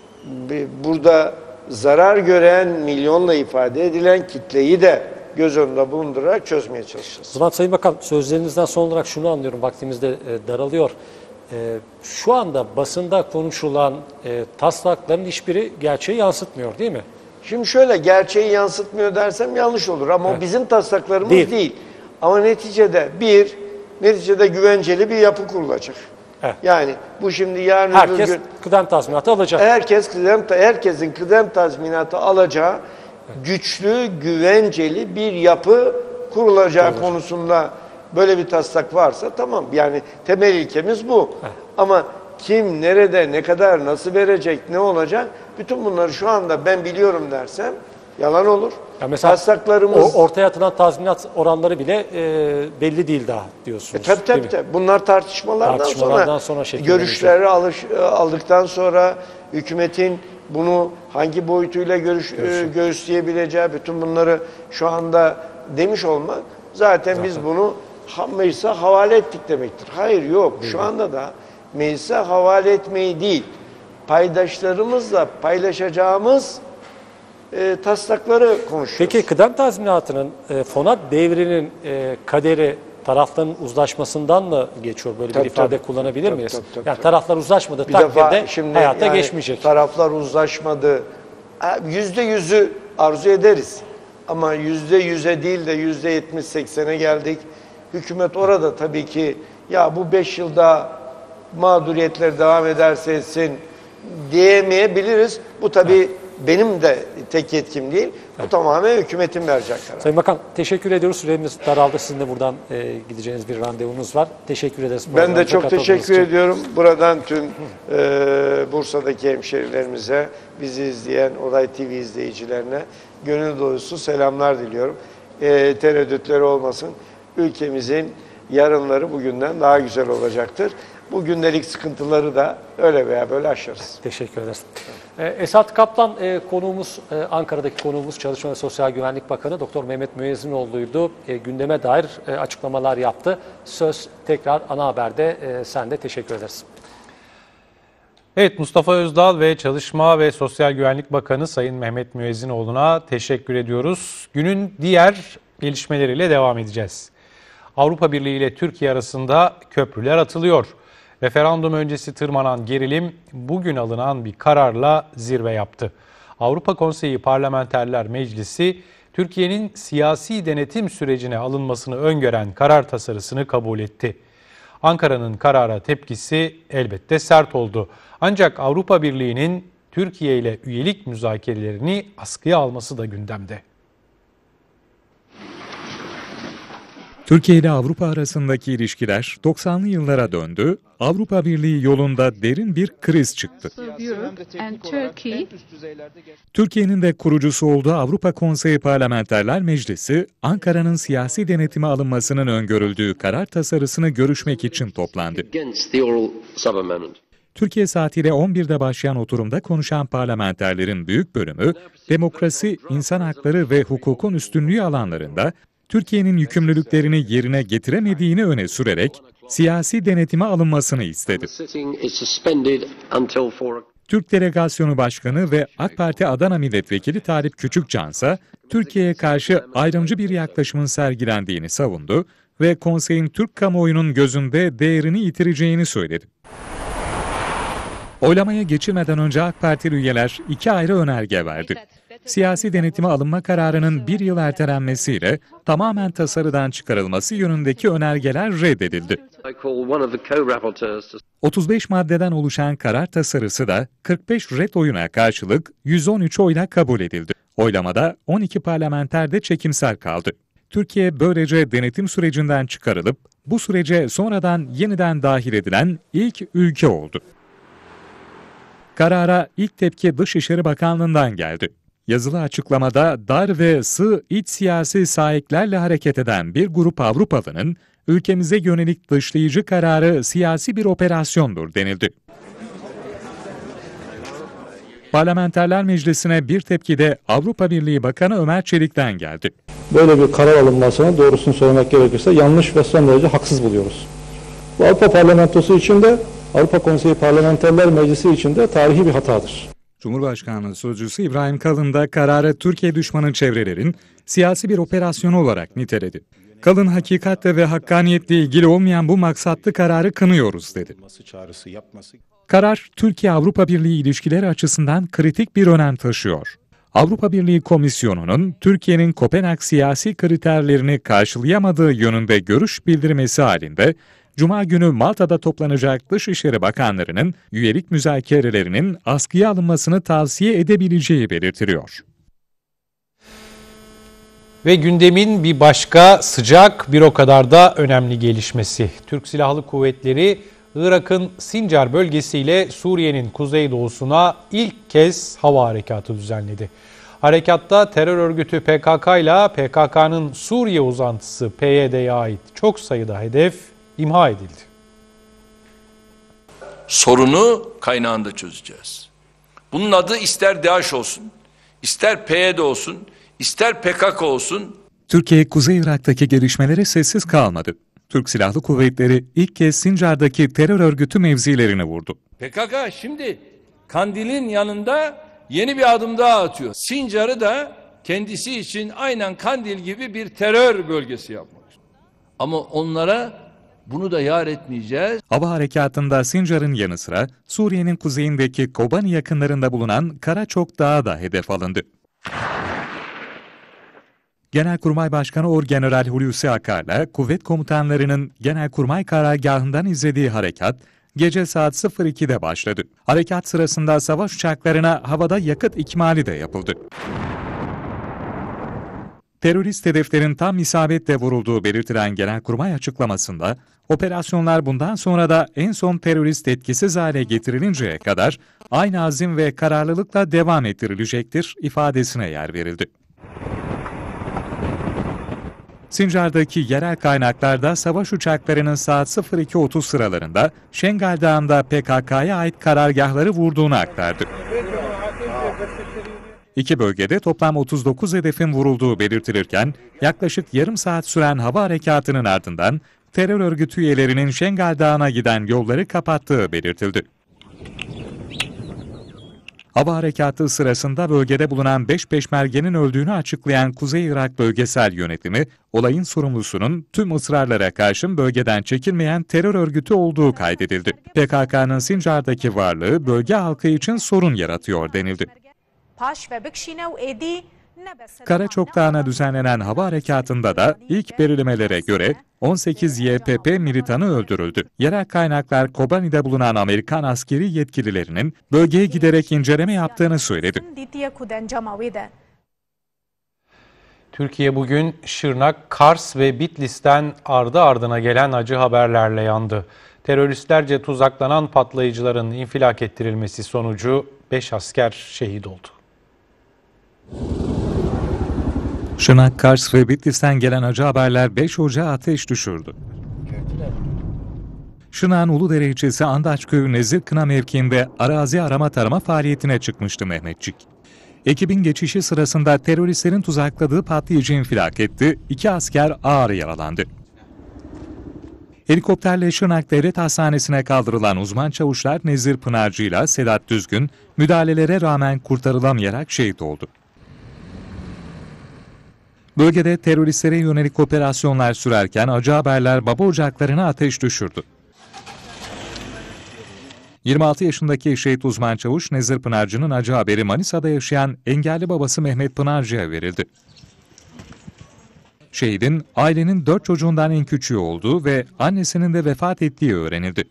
burada zarar gören, milyonla ifade edilen kitleyi de göz önünde bulundurarak çözmeye çalışacağız. O zaman Sayın Bakan, sözlerinizden son olarak şunu anlıyorum, vaktimiz de e, daralıyor. E, şu anda basında konuşulan e, taslakların hiçbiri gerçeği yansıtmıyor değil mi? Şimdi şöyle, gerçeği yansıtmıyor dersem yanlış olur ama evet. o bizim taslaklarımız değil. değil. Ama neticede bir, neticede güvenceli bir yapı kurulacak. Evet. Yani bu şimdi yarın herkes öbür gün... kıdem tazminatı alacak. Herkes kıdem, herkesin kıdem tazminatı alacağı evet. güçlü, güvenceli bir yapı kurulacağı evet. konusunda böyle bir taslak varsa tamam. Yani temel ilkemiz bu. Evet. Ama kim, nerede, ne kadar, nasıl verecek, ne olacak? Bütün bunları şu anda ben biliyorum dersem yalan olur. Ya mesela taslaklarımız... o ortaya atılan tazminat oranları bile e, belli değil daha diyorsunuz. E, tabii tabii. tabii. Bunlar tartışmalardan, tartışmalardan sonra, sonra görüşleri alış, aldıktan sonra hükümetin bunu hangi boyutuyla görüş, e, göğüsleyebileceği, bütün bunları şu anda demiş olmak zaten, zaten. biz bunu meclise havale ettik demektir. Hayır, yok. Değil şu mi? anda da meclise havale etmeyi değil, paydaşlarımızla paylaşacağımız e, taslakları konuşuyoruz. Peki kıdem tazminatının e, fona devrinin e, kaderi tarafların uzlaşmasından mı geçiyor? Böyle tabii, bir ifade tabii, kullanabilir tabii, miyiz? Tabii, tabii, yani tabii. Taraflar uzlaşmadı bir takdirde şimdi hayata yani geçmeyecek. Taraflar uzlaşmadı. Yüzde yüzü arzu ederiz. Ama yüzde yüze değil de yüzde yetmiş seksene geldik. Hükümet orada tabii ki ya bu beş yılda mağduriyetler devam ederse etsin diyemeyebiliriz. Bu tabii benim de tek yetkim değil. Bu tamamen hükümetin verecek karar. Sayın Bakan teşekkür ediyoruz. Süremiz daraldı. Sizin de buradan e, gideceğiniz bir randevunuz var. Teşekkür ederiz. Ben de çok teşekkür için. ediyorum. Buradan tüm e, Bursa'daki hemşerilerimize, bizi izleyen Olay T V izleyicilerine gönül dolusu selamlar diliyorum. E, tereddütleri olmasın. Ülkemizin yarınları bugünden daha güzel olacaktır. Bu gündelik sıkıntıları da öyle veya böyle aşarız. Teşekkür ederiz. Ee, Esat Kaplan e, konuğumuz, e, Ankara'daki konuğumuz Çalışma ve Sosyal Güvenlik Bakanı Doktor Mehmet Müezzinoğlu'ydu. E, gündeme dair e, açıklamalar yaptı. Söz tekrar ana haberde e, sen de teşekkür ederiz. Evet, Mustafa Özdağ ve Çalışma ve Sosyal Güvenlik Bakanı Sayın Mehmet Müezzinoğlu'na teşekkür ediyoruz. Günün diğer gelişmeleriyle devam edeceğiz. Avrupa Birliği ile Türkiye arasında köprüler atılıyor. Referandum öncesi tırmanan gerilim bugün alınan bir kararla zirve yaptı. Avrupa Konseyi Parlamenterler Meclisi, Türkiye'nin siyasi denetim sürecine alınmasını öngören karar tasarısını kabul etti. Ankara'nın karara tepkisi elbette sert oldu. Ancak Avrupa Birliği'nin Türkiye ile üyelik müzakerelerini askıya alması da gündemde. Türkiye ile Avrupa arasındaki ilişkiler doksanlı yıllara döndü. Avrupa Birliği yolunda derin bir kriz çıktı. Türkiye'nin de kurucusu olduğu Avrupa Konseyi Parlamenterler Meclisi, Ankara'nın siyasi denetime alınmasının öngörüldüğü karar tasarısını görüşmek için toplandı. Türkiye saatiyle on birde başlayan oturumda konuşan parlamenterlerin büyük bölümü, demokrasi, insan hakları ve hukukun üstünlüğü alanlarında Türkiye'nin yükümlülüklerini yerine getiremediğini öne sürerek siyasi denetime alınmasını istedi. Türk Delegasyonu Başkanı ve AK Parti Adana Milletvekili Talip Küçükcansa, Türkiye'ye karşı ayrımcı bir yaklaşımın sergilendiğini savundu ve konseyin Türk kamuoyunun gözünde değerini yitireceğini söyledi. Oylamaya geçilmeden önce AK Partili üyeler iki ayrı önerge verdi. Siyasi denetime alınma kararının bir yıl ertelenmesiyle tamamen tasarıdan çıkarılması yönündeki önergeler reddedildi. otuz beş maddeden oluşan karar tasarısı da kırk beş red oyuna karşılık yüz on üç oyla kabul edildi. Oylamada on iki parlamenter de çekimser kaldı. Türkiye böylece denetim sürecinden çıkarılıp bu sürece sonradan yeniden dahil edilen ilk ülke oldu. Karara ilk tepki Dışişleri Bakanlığı'ndan geldi. Yazılı açıklamada dar ve sığ iç siyasi sahiplerle hareket eden bir grup Avrupalı'nın ülkemize yönelik dışlayıcı kararı siyasi bir operasyondur denildi. Parlamenterler Meclisi'ne bir tepki de Avrupa Birliği Bakanı Ömer Çelik'ten geldi. Böyle bir karar alınmasını doğrusunu söylemek gerekirse yanlış ve son derece haksız buluyoruz. Bu Avrupa Parlamentosu için de Avrupa Konseyi Parlamenterler Meclisi için de tarihi bir hatadır. Cumhurbaşkanlığı Sözcüsü İbrahim Kalın da kararı Türkiye düşmanı çevrelerin siyasi bir operasyonu olarak niteledi. Kalın, hakikatle ve hakkaniyetle ilgili olmayan bu maksatlı kararı kınıyoruz dedi. Karar, Türkiye-Avrupa Birliği ilişkileri açısından kritik bir önem taşıyor. Avrupa Birliği Komisyonu'nun Türkiye'nin Kopenhag siyasi kriterlerini karşılayamadığı yönünde görüş bildirmesi halinde, Cuma günü Malta'da toplanacak Dışişleri Bakanlarının üyelik müzakerelerinin askıya alınmasını tavsiye edebileceği belirtiliyor. Ve gündemin bir başka sıcak, bir o kadar da önemli gelişmesi. Türk Silahlı Kuvvetleri, Irak'ın Sincar bölgesiyle Suriye'nin kuzeydoğusuna ilk kez hava harekatı düzenledi. Harekatta terör örgütü P K K ile P K K'nın Suriye uzantısı P Y D'ye ait çok sayıda hedef imha edildi. Sorunu kaynağında çözeceğiz. Bunun adı ister DAEŞ olsun, ister P Y D olsun, ister P K K olsun. Türkiye, Kuzey Irak'taki gelişmelere sessiz kalmadı. Türk Silahlı Kuvvetleri ilk kez Sincar'daki terör örgütü mevzilerini vurdu. P K K şimdi Kandil'in yanında yeni bir adım daha atıyor. Sincar'ı da kendisi için aynen Kandil gibi bir terör bölgesi yapmak. Ama onlara bunu da yar etmeyeceğiz. Hava harekatında Sincar'ın yanı sıra Suriye'nin kuzeyindeki Kobani yakınlarında bulunan Karaçok Dağı da hedef alındı. Genelkurmay Başkanı Orgeneral Hulusi Akar'la kuvvet komutanlarının Genelkurmay karargahından izlediği harekat, gece saat sıfır ikide başladı. Harekat sırasında savaş uçaklarına havada yakıt ikmali de yapıldı. Terörist hedeflerin tam isabetle vurulduğu belirtilen Genelkurmay açıklamasında, operasyonlar bundan sonra da en son terörist etkisiz hale getirilinceye kadar aynı azim ve kararlılıkla devam ettirilecektir ifadesine yer verildi. Sincar'daki yerel kaynaklarda savaş uçaklarının saat sıfır iki otuz sıralarında Şengal Dağı'nda P K K'ya ait karargahları vurduğunu aktardı. İki bölgede toplam otuz dokuz hedefin vurulduğu belirtilirken yaklaşık yarım saat süren hava harekatının ardından terör örgütü üyelerinin Şengal Dağı'na giden yolları kapattığı belirtildi. Hava harekatı sırasında bölgede bulunan beş peşmergenin öldüğünü açıklayan Kuzey Irak Bölgesel Yönetimi, olayın sorumlusunun tüm ısrarlara karşın bölgeden çekilmeyen terör örgütü olduğu kaydedildi. P K K'nın Sincar'daki varlığı bölge halkı için sorun yaratıyor denildi. Karaçok Dağı'na düzenlenen hava harekatında da ilk belirlemelere göre on sekiz Y P P militanı öldürüldü. Yerel kaynaklar Kobani'de bulunan Amerikan askeri yetkililerinin bölgeye giderek inceleme yaptığını söyledi. Türkiye bugün Şırnak, Kars ve Bitlis'ten ardı ardına gelen acı haberlerle yandı. Teröristlerce tuzaklanan patlayıcıların infilak ettirilmesi sonucu beş asker şehit oldu. Şırnak, Kars ve Bitlis'ten gelen acı haberler beş Ocağı ateş düşürdü. Şırnak'ın Uludere ilçesi Andaçköy Nezirkına mevkiinde arazi arama tarama faaliyetine çıkmıştı Mehmetçik. Ekibin geçişi sırasında teröristlerin tuzakladığı patlayıcı infilak etti, iki asker ağır yaralandı. Helikopterle Şırnak Devlet Hastanesi'ne kaldırılan uzman çavuşlar Nezir Pınarcı ile Sedat Düzgün müdahalelere rağmen kurtarılamayarak şehit oldu. Bölgede teröristlere yönelik operasyonlar sürerken acı haberler baba ocaklarına ateş düşürdü. yirmi altı yaşındaki şehit uzman çavuş Nezir Pınarcı'nın acı haberi Manisa'da yaşayan engelli babası Mehmet Pınarcı'ya verildi. Şehidin ailenin dört çocuğundan en küçüğü olduğu ve annesinin de vefat ettiği öğrenildi.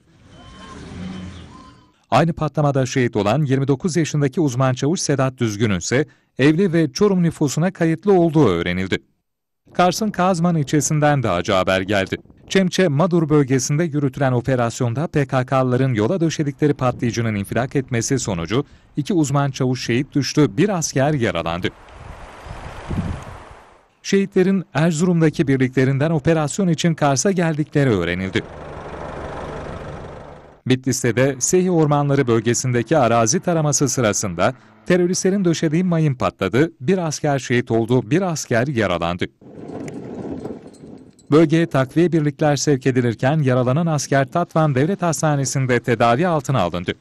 Aynı patlamada şehit olan yirmi dokuz yaşındaki uzman çavuş Sedat Düzgün'ün ise evli ve Çorum nüfusuna kayıtlı olduğu öğrenildi. Kars'ın Kazman ilçesinden de acı haber geldi. Çemçe Madur bölgesinde yürütülen operasyonda P K K'lıların yola döşedikleri patlayıcının infilak etmesi sonucu iki uzman çavuş şehit düştü, bir asker yaralandı. Şehitlerin Erzurum'daki birliklerinden operasyon için Kars'a geldikleri öğrenildi. Bitlis'te de Sehi Ormanları bölgesindeki arazi taraması sırasında teröristlerin döşediği mayın patladı, bir asker şehit oldu, bir asker yaralandı. Bölgeye takviye birlikler sevk edilirken yaralanan asker Tatvan Devlet Hastanesi'nde tedavi altına alındı.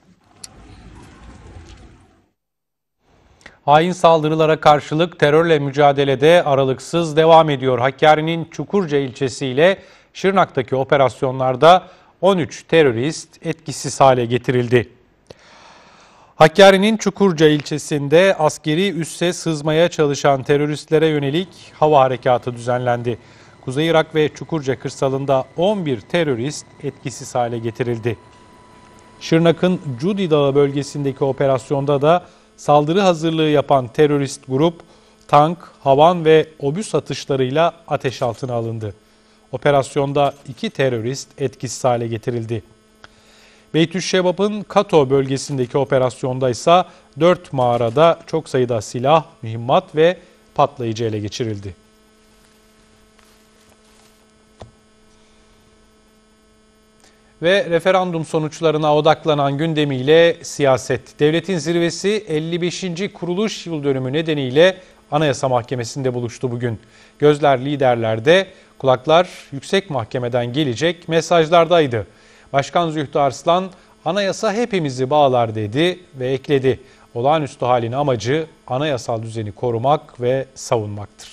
Hain saldırılara karşılık terörle mücadelede aralıksız devam ediyor. Hakkari'nin Çukurca ilçesiyle Şırnak'taki operasyonlarda on üç terörist etkisiz hale getirildi. Hakkari'nin Çukurca ilçesinde askeri üsse sızmaya çalışan teröristlere yönelik hava harekatı düzenlendi. Kuzey Irak ve Çukurca kırsalında on bir terörist etkisiz hale getirildi. Şırnak'ın Cudi Dağı bölgesindeki operasyonda da saldırı hazırlığı yapan terörist grup tank, havan ve obüs atışlarıyla ateş altına alındı. Operasyonda iki terörist etkisiz hale getirildi. Beytüşşebap'ın Kato bölgesindeki operasyonda ise dört mağarada çok sayıda silah, mühimmat ve patlayıcı ele geçirildi. Ve referandum sonuçlarına odaklanan gündemiyle siyaset. Devletin zirvesi elli beşinci kuruluş yıl dönümü nedeniyle Anayasa Mahkemesi'nde buluştu bugün. Gözler liderlerde, kulaklar Yüksek Mahkeme'den gelecek mesajlardaydı. Başkan Zühtü Arslan, anayasa hepimizi bağlar dedi ve ekledi. Olağanüstü halin amacı anayasal düzeni korumak ve savunmaktır.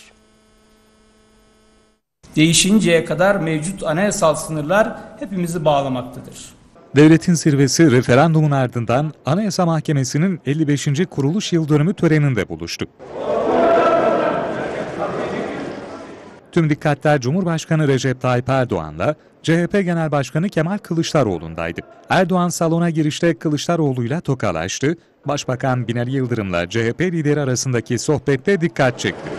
Değişinceye kadar mevcut anayasal sınırlar hepimizi bağlamaktadır. Devletin zirvesi referandumun ardından Anayasa Mahkemesi'nin elli beşinci kuruluş yıl dönümü töreninde buluştu. Tüm dikkatler Cumhurbaşkanı Recep Tayyip Erdoğan'la C H P Genel Başkanı Kemal Kılıçdaroğlu'ndaydı. Erdoğan salona girişte Kılıçdaroğlu'yla tokalaştı. Başbakan Binali Yıldırım'la C H P lideri arasındaki sohbette dikkat çekti.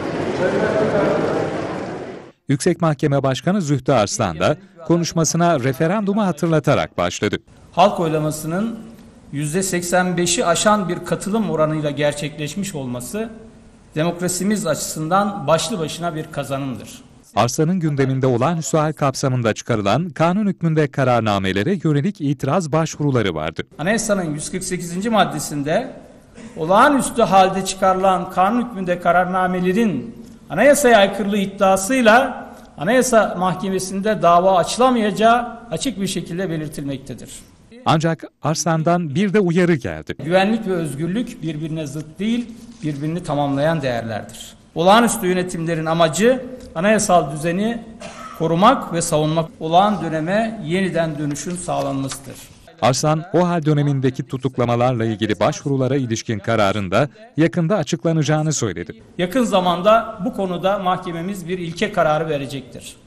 Yüksek Mahkeme Başkanı Zühtü Arslan da konuşmasına referandumu hatırlatarak başladı. Halk oylamasının yüzde seksen beşi aşan bir katılım oranıyla gerçekleşmiş olması demokrasimiz açısından başlı başına bir kazanımdır. Arslan'ın gündeminde olağanüstü hal kapsamında çıkarılan kanun hükmünde kararnamelere yönelik itiraz başvuruları vardı. Anayasanın yüz kırk sekizinci maddesinde olağanüstü halde çıkarılan kanun hükmünde kararnamelerin anayasaya aykırılığı iddiasıyla Anayasa Mahkemesi'nde dava açılamayacağı açık bir şekilde belirtilmektedir. Ancak Arslan'dan bir de uyarı geldi. Güvenlik ve özgürlük birbirine zıt değil, birbirini tamamlayan değerlerdir. Olağanüstü yönetimlerin amacı anayasal düzeni korumak ve savunmak, olağan döneme yeniden dönüşün sağlanmasıdır. Arslan, o hal dönemindeki tutuklamalarla ilgili başvurulara ilişkin kararında yakında açıklanacağını söyledi. Yakın zamanda bu konuda mahkememiz bir ilke kararı verecektir.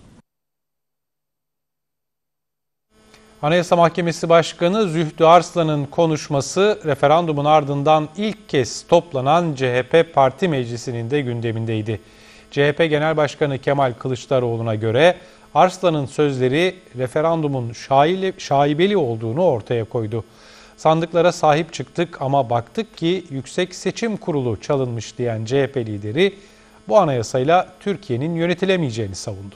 Anayasa Mahkemesi Başkanı Zühtü Arslan'ın konuşması referandumun ardından ilk kez toplanan C H P Parti Meclisi'nin de gündemindeydi. C H P Genel Başkanı Kemal Kılıçdaroğlu'na göre Arslan'ın sözleri referandumun şaibeli olduğunu ortaya koydu. Sandıklara sahip çıktık ama baktık ki Yüksek Seçim Kurulu çalınmış diyen C H P lideri bu anayasayla Türkiye'nin yönetilemeyeceğini savundu.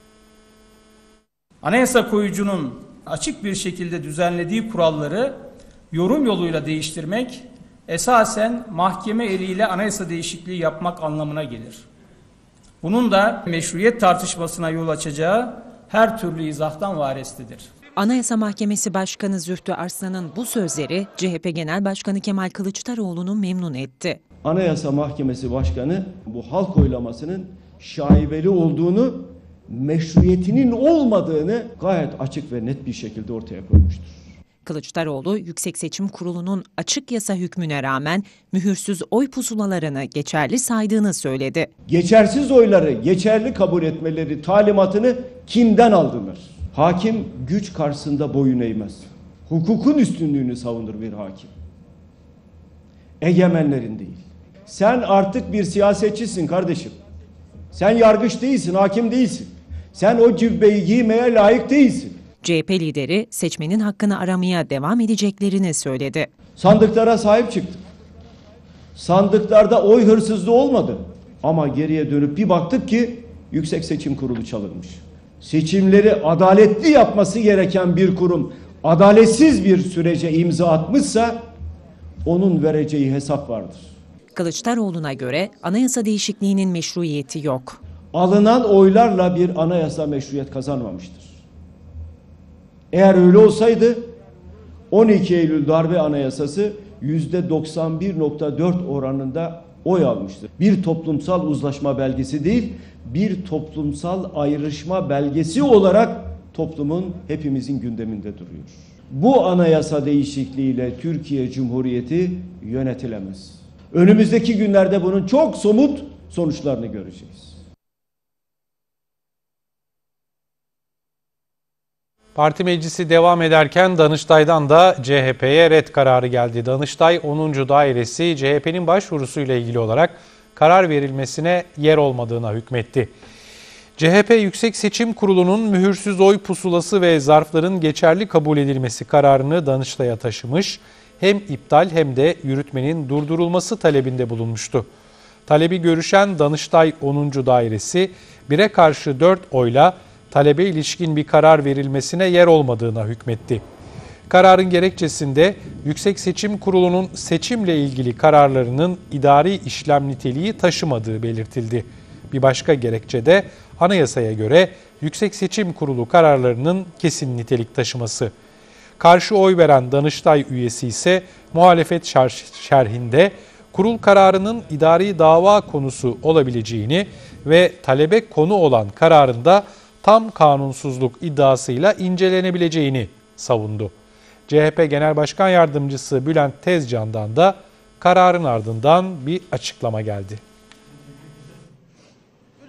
Anayasa koyucunun açık bir şekilde düzenlediği kuralları yorum yoluyla değiştirmek esasen mahkeme eliyle anayasa değişikliği yapmak anlamına gelir. Bunun da meşruiyet tartışmasına yol açacağı her türlü izahtan varestidir. Anayasa Mahkemesi Başkanı Zühtü Arslan'ın bu sözleri C H P Genel Başkanı Kemal Kılıçdaroğlu'nu memnun etti. Anayasa Mahkemesi Başkanı bu halk oylamasının şaibeli olduğunu, meşruiyetinin olmadığını gayet açık ve net bir şekilde ortaya koymuştur. Kılıçdaroğlu, Yüksek Seçim Kurulu'nun açık yasa hükmüne rağmen mühürsüz oy pusulalarını geçerli saydığını söyledi. Geçersiz oyları geçerli kabul etmeleri talimatını kimden aldılar? Hakim güç karşısında boyun eğmez. Hukukun üstünlüğünü savunur bir hakim. Egemenlerin değil. Sen artık bir siyasetçisin kardeşim. Sen yargıç değilsin, hakim değilsin. Sen o cübbeyi giymeye layık değilsin. C H P lideri seçmenin hakkını aramaya devam edeceklerini söyledi. Sandıklara sahip çıktık. Sandıklarda oy hırsızlığı olmadı. Ama geriye dönüp bir baktık ki Yüksek Seçim Kurulu çalınmış. Seçimleri adaletli yapması gereken bir kurum adaletsiz bir sürece imza atmışsa onun vereceği hesap vardır. Kılıçdaroğlu'na göre anayasa değişikliğinin meşruiyeti yok. Alınan oylarla bir anayasa meşruiyet kazanmamıştır. Eğer öyle olsaydı on iki Eylül darbe anayasası yüzde doksan bir nokta dört oranında oy almıştır. Bir toplumsal uzlaşma belgesi değil, bir toplumsal ayrışma belgesi olarak toplumun hepimizin gündeminde duruyor. Bu anayasa değişikliğiyle Türkiye Cumhuriyeti yönetilemez. Önümüzdeki günlerde bunun çok somut sonuçlarını göreceğiz. Parti meclisi devam ederken Danıştay'dan da C H P'ye red kararı geldi. Danıştay onuncu dairesi C H P'nin başvurusuyla ilgili olarak karar verilmesine yer olmadığına hükmetti. C H P Yüksek Seçim Kurulu'nun mühürsüz oy pusulası ve zarfların geçerli kabul edilmesi kararını Danıştay'a taşımış, hem iptal hem de yürütmenin durdurulması talebinde bulunmuştu. Talebi görüşen Danıştay onuncu dairesi bire karşı dört oyla talebe ilişkin bir karar verilmesine yer olmadığına hükmetti. Kararın gerekçesinde Yüksek Seçim Kurulu'nun seçimle ilgili kararlarının idari işlem niteliği taşımadığı belirtildi. Bir başka gerekçe de anayasaya göre Yüksek Seçim Kurulu kararlarının kesin nitelik taşıması. Karşı oy veren Danıştay üyesi ise muhalefet şerhinde kurul kararının idari dava konusu olabileceğini ve talebe konu olan kararında tam kanunsuzluk iddiasıyla incelenebileceğini savundu. C H P Genel Başkan Yardımcısı Bülent Tezcan'dan da kararın ardından bir açıklama geldi.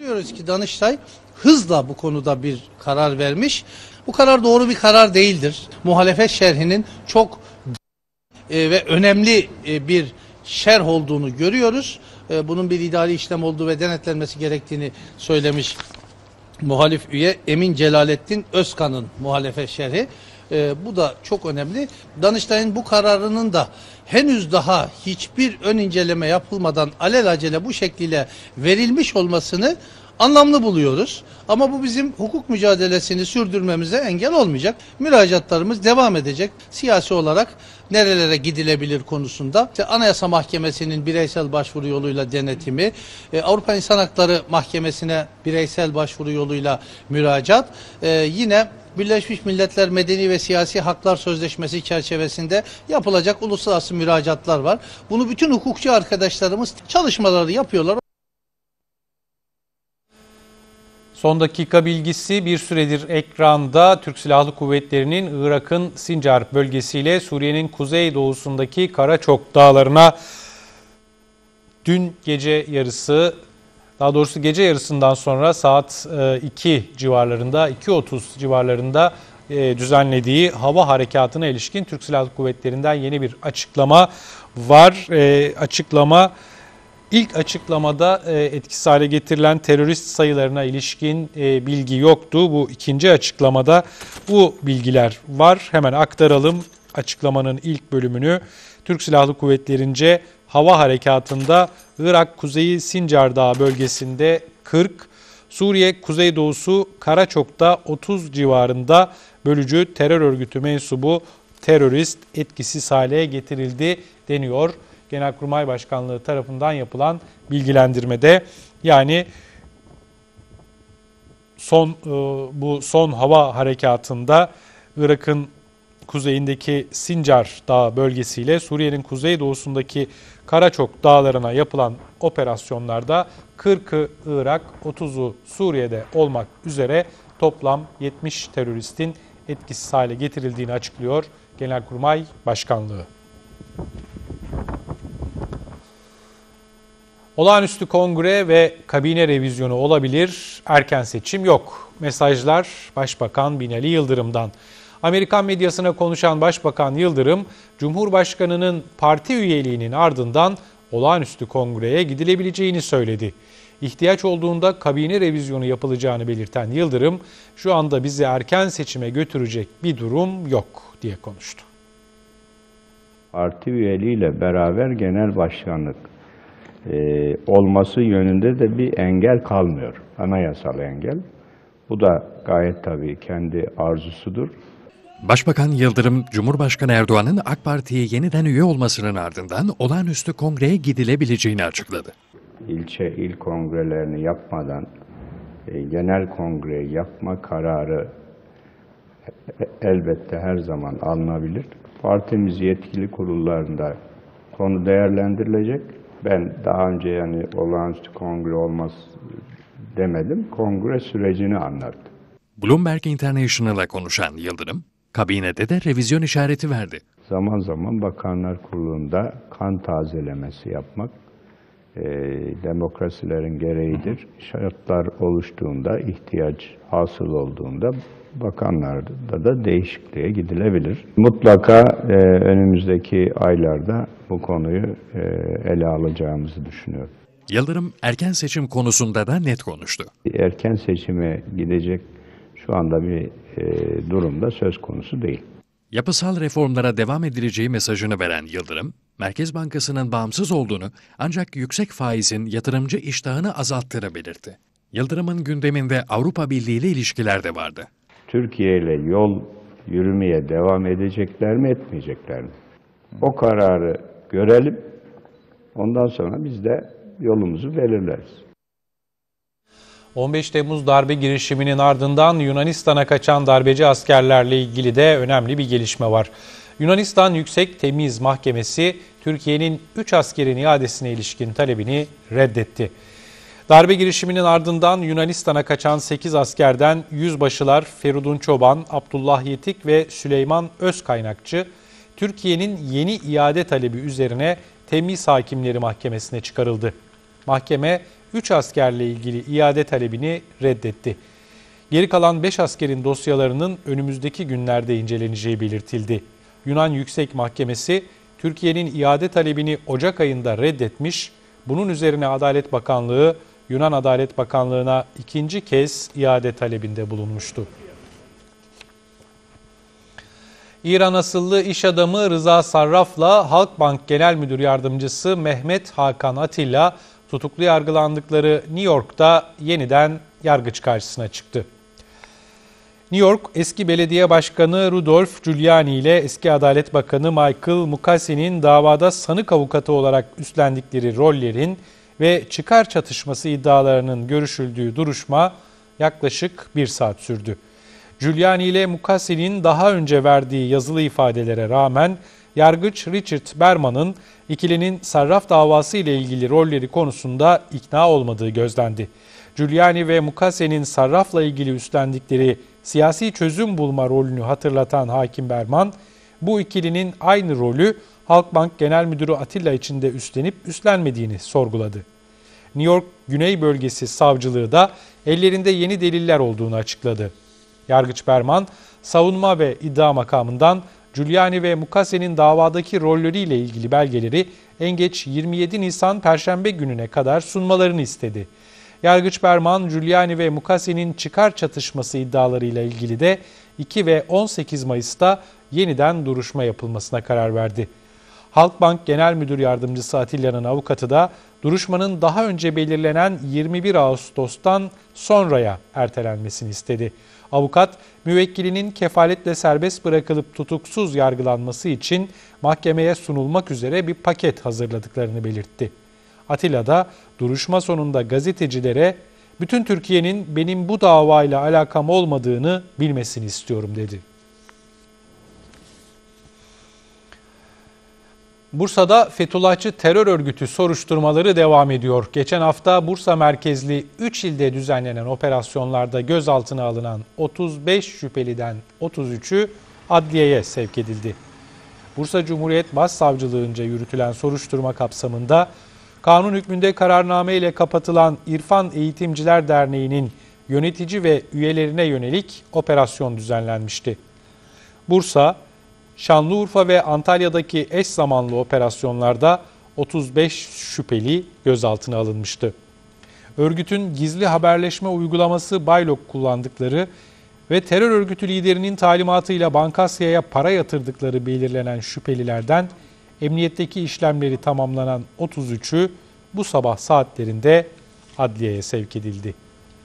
Biliyoruz ki Danıştay hızla bu konuda bir karar vermiş. Bu karar doğru bir karar değildir. Muhalefet şerhinin çok e, ve önemli e, bir şerh olduğunu görüyoruz. E, bunun bir idari işlem olduğu ve denetlenmesi gerektiğini söylemiş muhalif üye Emin Celalettin Özkan'ın muhalefet şerhi. E, bu da çok önemli. Danıştay'ın bu kararının da henüz daha hiçbir ön inceleme yapılmadan alelacele bu şekliyle verilmiş olmasını anlamlı buluyoruz. Ama bu bizim hukuk mücadelesini sürdürmemize engel olmayacak. Müracaatlarımız devam edecek. Siyasi olarak nerelere gidilebilir konusunda İşte Anayasa Mahkemesi'nin bireysel başvuru yoluyla denetimi, e, Avrupa İnsan Hakları Mahkemesi'ne bireysel başvuru yoluyla müracaat, e, yine Birleşmiş Milletler Medeni ve Siyasi Haklar Sözleşmesi çerçevesinde yapılacak uluslararası müracaatlar var. Bunu bütün hukukçu arkadaşlarımız çalışmaları yapıyorlar. Son dakika bilgisi: bir süredir ekranda Türk Silahlı Kuvvetleri'nin Irak'ın Sincar bölgesiyle Suriye'nin kuzeydoğusundaki Karaçok dağlarına dün gece yarısı, daha doğrusu gece yarısından sonra saat iki civarlarında, iki otuz civarlarında düzenlediği hava harekatına ilişkin Türk Silahlı Kuvvetleri'nden yeni bir açıklama var. Açıklama İlk açıklamada etkisiz hale getirilen terörist sayılarına ilişkin bilgi yoktu. Bu ikinci açıklamada bu bilgiler var. Hemen aktaralım açıklamanın ilk bölümünü. Türk Silahlı Kuvvetleri'nce hava harekatında Irak Kuzeyi Sincar Dağı bölgesinde kırk, Suriye Kuzeydoğusu Karaçok'ta otuz civarında bölücü terör örgütü mensubu terörist etkisiz hale getirildi deniyor Genelkurmay Başkanlığı tarafından yapılan bilgilendirmede. Yani son bu son hava harekatında Irak'ın kuzeyindeki Sincar Dağı bölgesiyle Suriye'nin kuzeydoğusundaki Karaçok dağlarına yapılan operasyonlarda kırkı Irak, otuzu Suriye'de olmak üzere toplam yetmiş teröristin etkisiz hale getirildiğini açıklıyor Genelkurmay Başkanlığı. Olağanüstü kongre ve kabine revizyonu olabilir, erken seçim yok. Mesajlar Başbakan Binali Yıldırım'dan. Amerikan medyasına konuşan Başbakan Yıldırım, Cumhurbaşkanı'nın parti üyeliğinin ardından olağanüstü kongreye gidilebileceğini söyledi. İhtiyaç olduğunda kabine revizyonu yapılacağını belirten Yıldırım, şu anda bizi erken seçime götürecek bir durum yok diye konuştu. Parti üyeliğiyle beraber genel başkanlık Ee, olması yönünde de bir engel kalmıyor. Anayasal engel. Bu da gayet tabii kendi arzusudur. Başbakan Yıldırım, Cumhurbaşkanı Erdoğan'ın AK Parti'ye yeniden üye olmasının ardından olağanüstü kongreye gidilebileceğini açıkladı. İlçe il kongrelerini yapmadan e, genel kongreyi yapma kararı e, elbette her zaman alınabilir. Partimiz yetkili kurullarında konu değerlendirilecek. Ben daha önce yani olağanüstü kongre olmaz demedim, kongre sürecini anlattım. Bloomberg International'a konuşan Yıldırım, kabinede de revizyon işareti verdi. Zaman zaman Bakanlar Kurulu'nda kan tazelemesi yapmak e, demokrasilerin gereğidir. Şartlar oluştuğunda, ihtiyaç hasıl olduğunda bakanlarda da değişikliğe gidilebilir. Mutlaka e, önümüzdeki aylarda bu konuyu e, ele alacağımızı düşünüyorum. Yıldırım erken seçim konusunda da net konuştu. Erken seçime gidecek şu anda bir e, durumda söz konusu değil. Yapısal reformlara devam edileceği mesajını veren Yıldırım, Merkez Bankası'nın bağımsız olduğunu ancak yüksek faizin yatırımcı iştahını azalttığını belirtti. Yıldırım'ın gündeminde Avrupa Birliği ile ilişkiler de vardı. Türkiye ile yol yürümeye devam edecekler mi, etmeyecekler mi? O kararı görelim, ondan sonra biz de yolumuzu belirleriz. on beş Temmuz darbe girişiminin ardından Yunanistan'a kaçan darbeci askerlerle ilgili de önemli bir gelişme var. Yunanistan Yüksek Temyiz Mahkemesi Türkiye'nin üç askerin iadesine ilişkin talebini reddetti. Darbe girişiminin ardından Yunanistan'a kaçan sekiz askerden yüzbaşılar Feridun Çoban, Abdullah Yetik ve Süleyman Özkaynakçı, Türkiye'nin yeni iade talebi üzerine Temyiz Hakimleri Mahkemesi'ne çıkarıldı. Mahkeme üç askerle ilgili iade talebini reddetti. Geri kalan beş askerin dosyalarının önümüzdeki günlerde inceleneceği belirtildi. Yunan Yüksek Mahkemesi Türkiye'nin iade talebini Ocak ayında reddetmiş. Bunun üzerine Adalet Bakanlığı Yunan Adalet Bakanlığı'na ikinci kez iade talebinde bulunmuştu. İran asıllı iş adamı Rıza Sarraf'la Halkbank Genel Müdür Yardımcısı Mehmet Hakan Atilla tutuklu yargılandıkları New York'ta yeniden yargıç karşısına çıktı. New York, eski belediye başkanı Rudolph Giuliani ile eski Adalet Bakanı Michael Mukasey'nin davada sanık avukatı olarak üstlendikleri rollerin ve çıkar çatışması iddialarının görüşüldüğü duruşma yaklaşık bir saat sürdü. Giuliani ile Mukasey'nin daha önce verdiği yazılı ifadelere rağmen yargıç Richard Berman'ın ikilinin Sarraf davası ile ilgili rolleri konusunda ikna olmadığı gözlendi. Giuliani ve Mukasey'nin Sarraf'la ilgili üstlendikleri siyasi çözüm bulma rolünü hatırlatan hakim Berman, bu ikilinin aynı rolü Halkbank Genel Müdürü Atilla için de üstlenip üstlenmediğini sorguladı. New York Güney Bölgesi Savcılığı da ellerinde yeni deliller olduğunu açıkladı. Yargıç Berman, savunma ve iddia makamından Giuliani ve Mukasey'nin davadaki rolleriyle ilgili belgeleri en geç yirmi yedi Nisan Perşembe gününe kadar sunmalarını istedi. Yargıç Berman, Giuliani ve Mukasey'nin çıkar çatışması iddialarıyla ilgili de iki ve on sekiz Mayıs'ta yeniden duruşma yapılmasına karar verdi. Halkbank Genel Müdür Yardımcısı Atilla'nın avukatı da duruşmanın daha önce belirlenen yirmi bir Ağustos'tan sonraya ertelenmesini istedi. Avukat, müvekkilinin kefaletle serbest bırakılıp tutuksuz yargılanması için mahkemeye sunulmak üzere bir paket hazırladıklarını belirtti. Atilla da duruşma sonunda gazetecilere bütün Türkiye'nin benim bu davayla alakam olmadığını bilmesini istiyorum dedi. Bursa'da Fethullahçı terör örgütü soruşturmaları devam ediyor. Geçen hafta Bursa merkezli üç ilde düzenlenen operasyonlarda gözaltına alınan otuz beş şüpheliden otuz üçü adliyeye sevk edildi. Bursa Cumhuriyet Başsavcılığınca yürütülen soruşturma kapsamında kanun hükmünde kararname ile kapatılan İrfan Eğitimciler Derneği'nin yönetici ve üyelerine yönelik operasyon düzenlenmişti. Bursa, Şanlıurfa ve Antalya'daki eş zamanlı operasyonlarda otuz beş şüpheli gözaltına alınmıştı. Örgütün gizli haberleşme uygulaması Baylok kullandıkları ve terör örgütü liderinin talimatıyla Bankasya'ya para yatırdıkları belirlenen şüphelilerden emniyetteki işlemleri tamamlanan otuz üçü bu sabah saatlerinde adliyeye sevk edildi.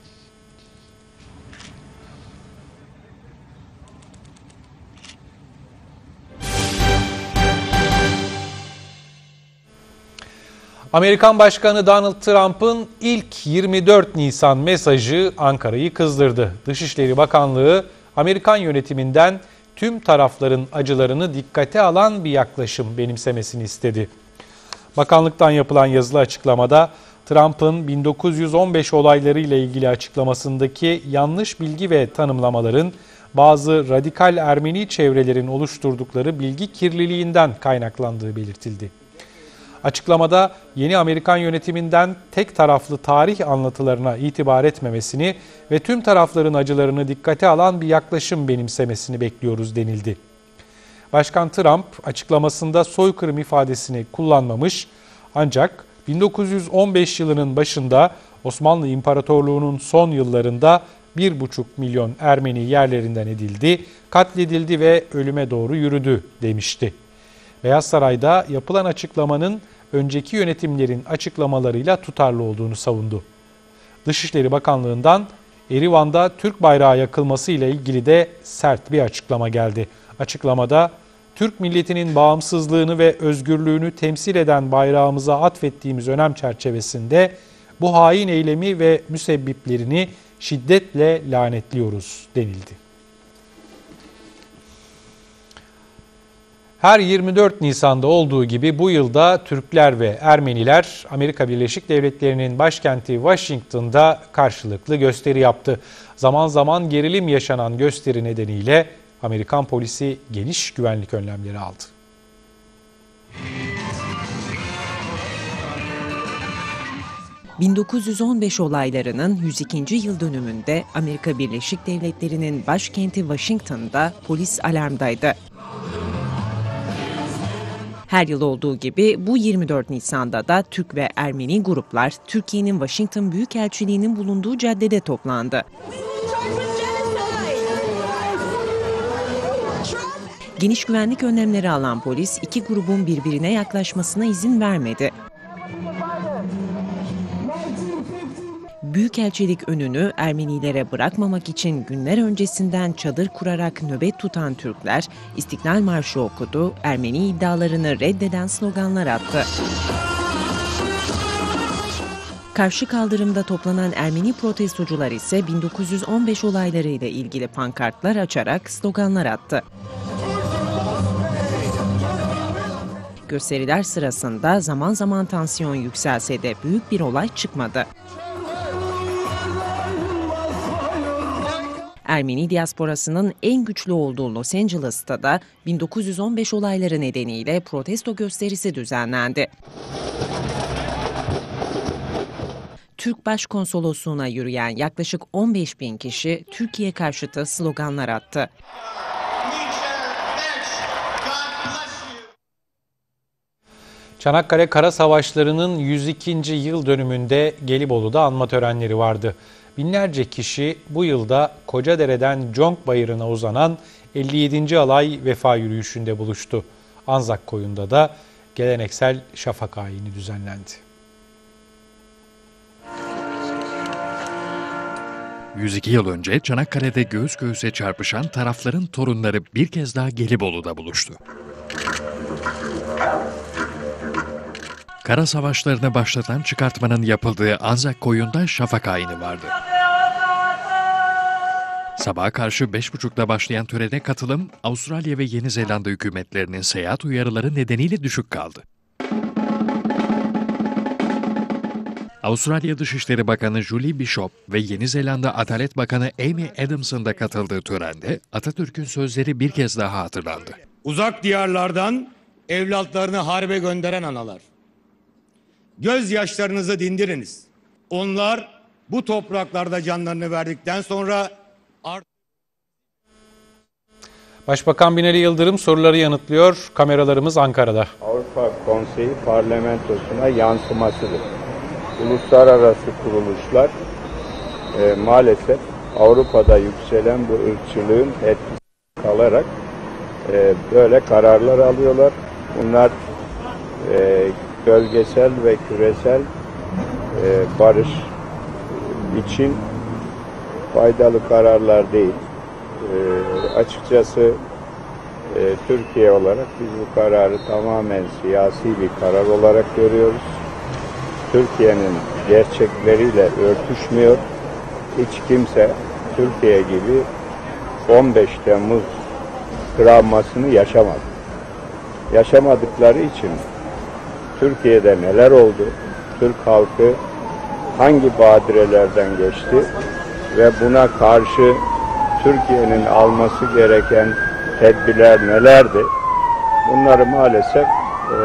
Amerikan Başkanı Donald Trump'ın ilk yirmi dört Nisan mesajı Ankara'yı kızdırdı. Dışişleri Bakanlığı, Amerikan yönetiminden tüm tarafların acılarını dikkate alan bir yaklaşım benimsemesini istedi. Bakanlıktan yapılan yazılı açıklamada, Trump'ın bin dokuz yüz on beş olaylarıyla ilgili açıklamasındaki yanlış bilgi ve tanımlamaların bazı radikal Ermeni çevrelerin oluşturdukları bilgi kirliliğinden kaynaklandığı belirtildi. Açıklamada yeni Amerikan yönetiminden tek taraflı tarih anlatılarına itibar etmemesini ve tüm tarafların acılarını dikkate alan bir yaklaşım benimsemesini bekliyoruz denildi. Başkan Trump açıklamasında soykırım ifadesini kullanmamış, ancak bin dokuz yüz on beş yılının başında Osmanlı İmparatorluğu'nun son yıllarında bir buçuk milyon Ermeni yerlerinden edildi, katledildi ve ölüme doğru yürüdü demişti. Beyaz Saray'da yapılan açıklamanın önceki yönetimlerin açıklamalarıyla tutarlı olduğunu savundu. Dışişleri Bakanlığı'ndan Erivan'da Türk bayrağı yakılması ile ilgili de sert bir açıklama geldi. Açıklamada Türk milletinin bağımsızlığını ve özgürlüğünü temsil eden bayrağımıza atfettiğimiz önem çerçevesinde bu hain eylemi ve müsebbiplerini şiddetle lanetliyoruz denildi. Her yirmi dört Nisan'da olduğu gibi bu yılda Türkler ve Ermeniler Amerika Birleşik Devletleri'nin başkenti Washington'da karşılıklı gösteri yaptı. Zaman zaman gerilim yaşanan gösteri nedeniyle Amerikan polisi geniş güvenlik önlemleri aldı. bin dokuz yüz on beş olaylarının yüz ikinci yıl dönümünde Amerika Birleşik Devletleri'nin başkenti Washington'da polis alarmdaydı. Her yıl olduğu gibi bu yirmi dört Nisan'da da Türk ve Ermeni gruplar Türkiye'nin Washington Büyükelçiliği'nin bulunduğu caddede toplandı. Geniş güvenlik önlemleri alan polis iki grubun birbirine yaklaşmasına izin vermedi. Büyükelçilik önünü Ermenilere bırakmamak için günler öncesinden çadır kurarak nöbet tutan Türkler İstiklal Marşı okudu, Ermeni iddialarını reddeden sloganlar attı. Karşı kaldırımda toplanan Ermeni protestocular ise bin dokuz yüz on beş olaylarıyla ilgili pankartlar açarak sloganlar attı. Gösteriler sırasında zaman zaman tansiyon yükselse de büyük bir olay çıkmadı. Ermeni diasporasının en güçlü olduğu Los Angeles'ta da bin dokuz yüz on beş olayları nedeniyle protesto gösterisi düzenlendi. Türk Başkonsolosluğu'na yürüyen yaklaşık on beş bin kişi Türkiye karşıtı sloganlar attı. Çanakkale Kara Savaşları'nın yüz ikinci yıl dönümünde Gelibolu'da anma törenleri vardı. Binlerce kişi bu yılda Kocadere'den Conk Bayırı'na uzanan elli yedinci alay vefa yürüyüşünde buluştu. Anzak Koyun'da da geleneksel şafak ayini düzenlendi. yüz iki yıl önce Çanakkale'de göğüs göğüse çarpışan tarafların torunları bir kez daha Gelibolu'da buluştu. Kara savaşlarını başlatan çıkartmanın yapıldığı Anzak Koyun'da şafak ayini vardı. Sabaha karşı beş buçukta başlayan törene katılım, Avustralya ve Yeni Zelanda hükümetlerinin seyahat uyarıları nedeniyle düşük kaldı. Avustralya Dışişleri Bakanı Julie Bishop ve Yeni Zelanda Adalet Bakanı Amy Adams'ın da katıldığı törende Atatürk'ün sözleri bir kez daha hatırlandı. Uzak diyarlardan evlatlarını harbe gönderen analar, gözyaşlarınızı dindiriniz. Onlar bu topraklarda canlarını verdikten sonra artık... Başbakan Binali Yıldırım soruları yanıtlıyor. Kameralarımız Ankara'da. Avrupa Konseyi parlamentosuna yansımasıdır. Uluslararası kuruluşlar e, maalesef Avrupa'da yükselen bu ırkçılığın etkisi kalarak e, böyle kararlar alıyorlar. Bunlar e, bölgesel ve küresel e, barış için faydalı kararlar değil. E, açıkçası e, Türkiye olarak biz bu kararı tamamen siyasi bir karar olarak görüyoruz. Türkiye'nin gerçekleriyle örtüşmüyor. Hiç kimse Türkiye gibi on beş Temmuz travmasını yaşamadı. Yaşamadıkları için Türkiye'de neler oldu, Türk halkı hangi badirelerden geçti ve buna karşı Türkiye'nin alması gereken tedbirler nelerdi? Bunları maalesef e,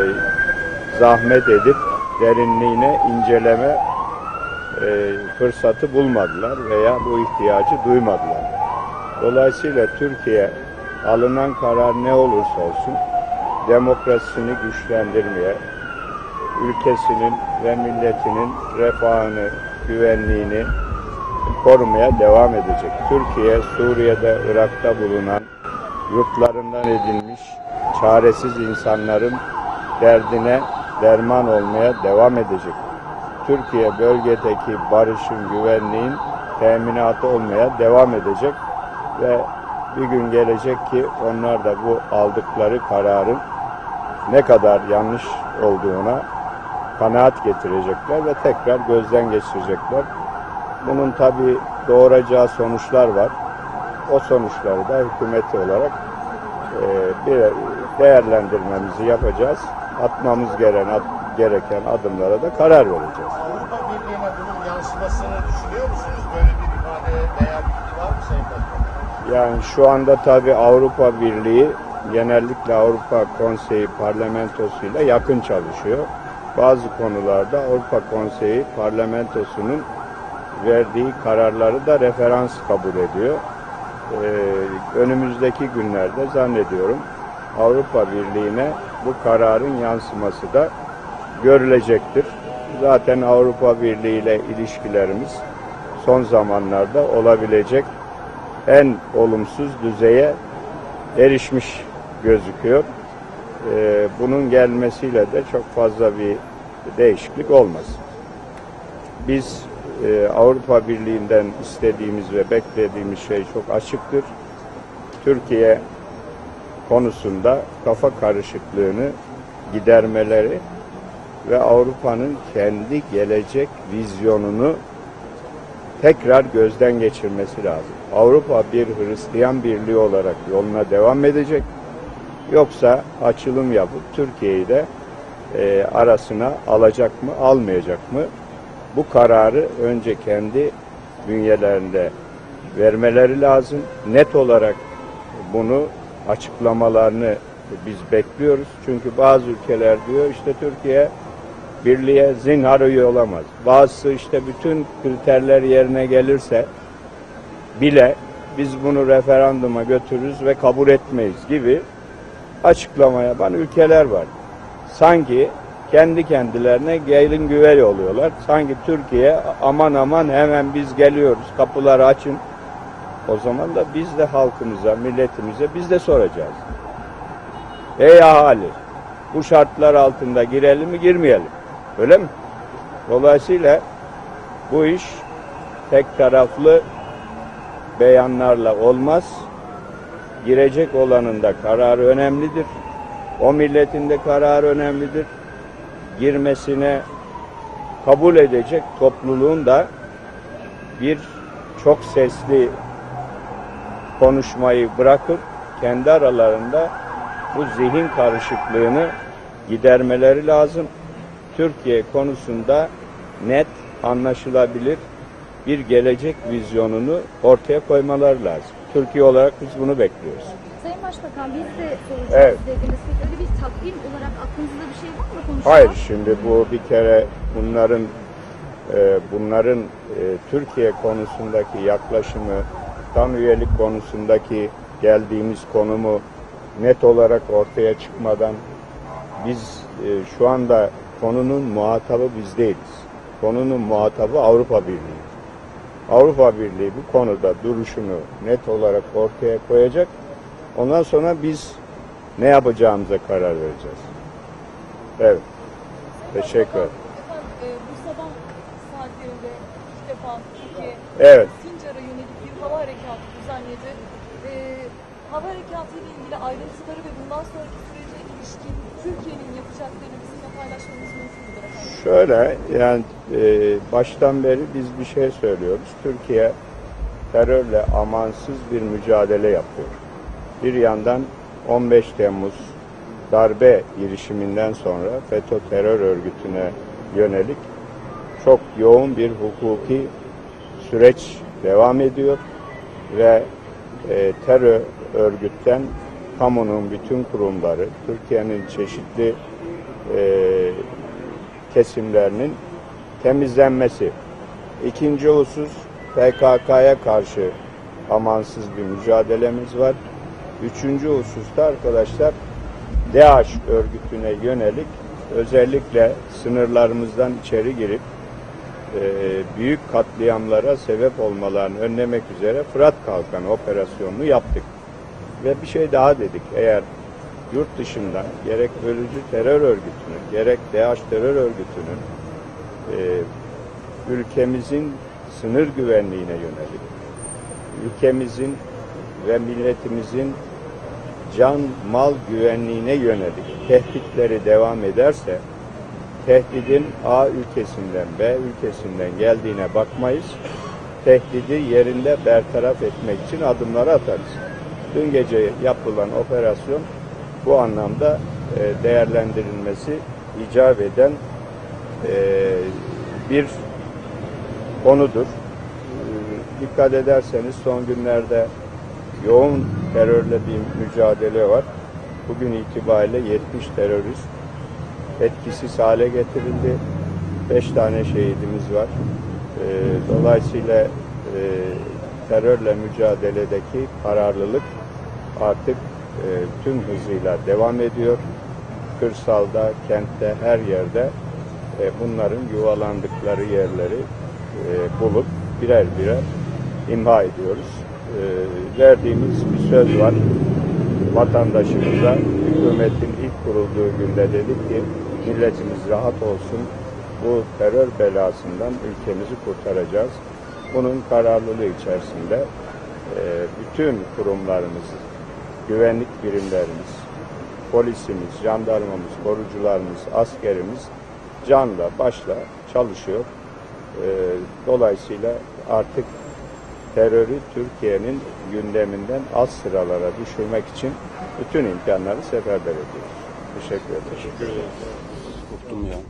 zahmet edip derinliğine inceleme e, fırsatı bulmadılar veya bu ihtiyacı duymadılar. Dolayısıyla Türkiye alınan karar ne olursa olsun demokrasisini güçlendirmeye, ülkesinin ve milletinin refahını, güvenliğini korumaya devam edecek. Türkiye, Suriye'de, Irak'ta bulunan yurtlarından edilmiş çaresiz insanların derdine derman olmaya devam edecek. Türkiye bölgedeki barışın, güvenliğin teminatı olmaya devam edecek ve bir gün gelecek ki onlar da bu aldıkları kararın ne kadar yanlış olduğuna kanaat getirecekler ve tekrar gözden geçirecekler. Bunun tabii doğuracağı sonuçlar var. O sonuçları da hükümeti olarak e, bir değerlendirmemizi yapacağız. Atmamız gereken, gereken adımlara da karar vereceğiz. Avrupa Birliği'ne bunun yansımasını düşünüyor musunuz? Böyle bir ifade veya bilgi var mı Sayın Başkan? Yani şu anda tabii Avrupa Birliği genellikle Avrupa Konseyi parlamentosuyla yakın çalışıyor. bazı konularda Avrupa Konseyi parlamentosunun verdiği kararları da referans kabul ediyor. Ee, önümüzdeki günlerde zannediyorum Avrupa Birliği'ne bu kararın yansıması da görülecektir. Zaten Avrupa Birliği ile ilişkilerimiz son zamanlarda olabilecek en olumsuz düzeye erişmiş gözüküyor. Ee, bunun gelmesiyle de çok fazla bir değişiklik olmaz. Biz e, Avrupa Birliği'nden istediğimiz ve beklediğimiz şey çok açıktır. Türkiye konusunda kafa karışıklığını gidermeleri ve Avrupa'nın kendi gelecek vizyonunu tekrar gözden geçirmesi lazım. Avrupa bir Hristiyan birliği olarak yoluna devam edecek. Yoksa açılım yapıp Türkiye'yi de e, arasına alacak mı, almayacak mı? Bu kararı önce kendi bünyelerinde vermeleri lazım. Net olarak bunu açıklamalarını biz bekliyoruz. Çünkü bazı ülkeler diyor işte Türkiye birliğe zinhar üye olamaz. Bazısı işte bütün kriterler yerine gelirse bile biz bunu referanduma götürürüz ve kabul etmeyiz gibi açıklama yapan ülkeler var. Sanki kendi kendilerine gelin güvey oluyorlar. Sanki Türkiye aman aman hemen biz geliyoruz, kapıları açın. O zaman da biz de halkımıza, milletimize biz de soracağız. Ey ahali, bu şartlar altında girelim mi, girmeyelim? Öyle mi? Dolayısıyla bu iş tek taraflı beyanlarla olmaz. Girecek olanın da kararı önemlidir. O milletin de kararı önemlidir. Girmesine kabul edecek topluluğun da bir çok sesli konuşmayı bırakıp kendi aralarında bu zihin karışıklığını gidermeleri lazım. Türkiye konusunda net, anlaşılabilir bir gelecek vizyonunu ortaya koymaları lazım. Türkiye olarak biz bunu bekliyoruz. Sayın Başbakan, biz de soracağız Evet. dediniz. Peki öyle bir takvim olarak aklınızda bir şey var mı konuşmaya? Hayır, şimdi bu bir kere bunların e, bunların e, Türkiye konusundaki yaklaşımı, tam üyelik konusundaki geldiğimiz konumu net olarak ortaya çıkmadan biz e, şu anda konunun muhatabı biz değiliz. Konunun muhatabı Avrupa Birliği. Avrupa Birliği bu konuda duruşunu net olarak ortaya koyacak. Ondan sonra biz ne yapacağımıza karar vereceğiz. Evet. Teşekkür ederim. Efendim, e, bu sabah saatlerinde ilk defa Türkiye Evet. Sincar'a yönelik bir hava harekatı düzenledi. E, hava harekatı ile ilgili ayrıntıları ve bundan sonraki sürece ilişkin Türkiye'nin yapacaklarını bizimle paylaşmamız mümkün müdür efendim? Şöyle, yani e, baştan beri biz bir şey söylüyoruz. Türkiye terörle amansız bir mücadele yapıyor. Bir yandan on beş Temmuz darbe girişiminden sonra FETÖ terör örgütüne yönelik çok yoğun bir hukuki süreç devam ediyor ve e, terör örgütten kamunun bütün kurumları, Türkiye'nin çeşitli e, kesimlerinin temizlenmesi. İkinci husus, P K K'ya karşı amansız bir mücadelemiz var. Üçüncü hususta arkadaşlar DAEŞ örgütüne yönelik özellikle sınırlarımızdan içeri girip e, büyük katliamlara sebep olmalarını önlemek üzere Fırat Kalkanı operasyonunu yaptık. Ve bir şey daha dedik, eğer yurt dışından gerek bölücü terör örgütünün, gerek DAEŞ terör örgütünün e, ülkemizin sınır güvenliğine yönelik, ülkemizin ve milletimizin can, mal güvenliğine yönelik tehditleri devam ederse, tehdidin A ülkesinden, B ülkesinden geldiğine bakmayız, tehdidi yerinde bertaraf etmek için adımları atarız. Dün gece yapılan operasyon bu anlamda e, değerlendirilmesi icap eden e, bir konudur. E, dikkat ederseniz son günlerde yoğun terörle bir mücadele var. Bugün itibariyle yetmiş terörist etkisiz hale getirildi. Beş tane şehidimiz var. E, dolayısıyla e, terörle mücadeledeki kararlılık artık e, tüm hızıyla devam ediyor. Kırsalda, kentte, her yerde e, bunların yuvalandıkları yerleri e, bulup birer birer imha ediyoruz. E, verdiğimiz bir söz var. Vatandaşımıza hükümetin ilk kurulduğu günde dedik ki milletimiz rahat olsun, bu terör belasından ülkemizi kurtaracağız. Bunun kararlılığı içerisinde e, bütün kurumlarımız, güvenlik birimlerimiz, polisimiz, jandarmamız, korucularımız, askerimiz canla başla çalışıyor. E, dolayısıyla artık terörü Türkiye'nin gündeminden alt sıralara düşürmek için bütün imkanları seferber ediyoruz. Teşekkür ederim. Teşekkür ederim. Korktum ya.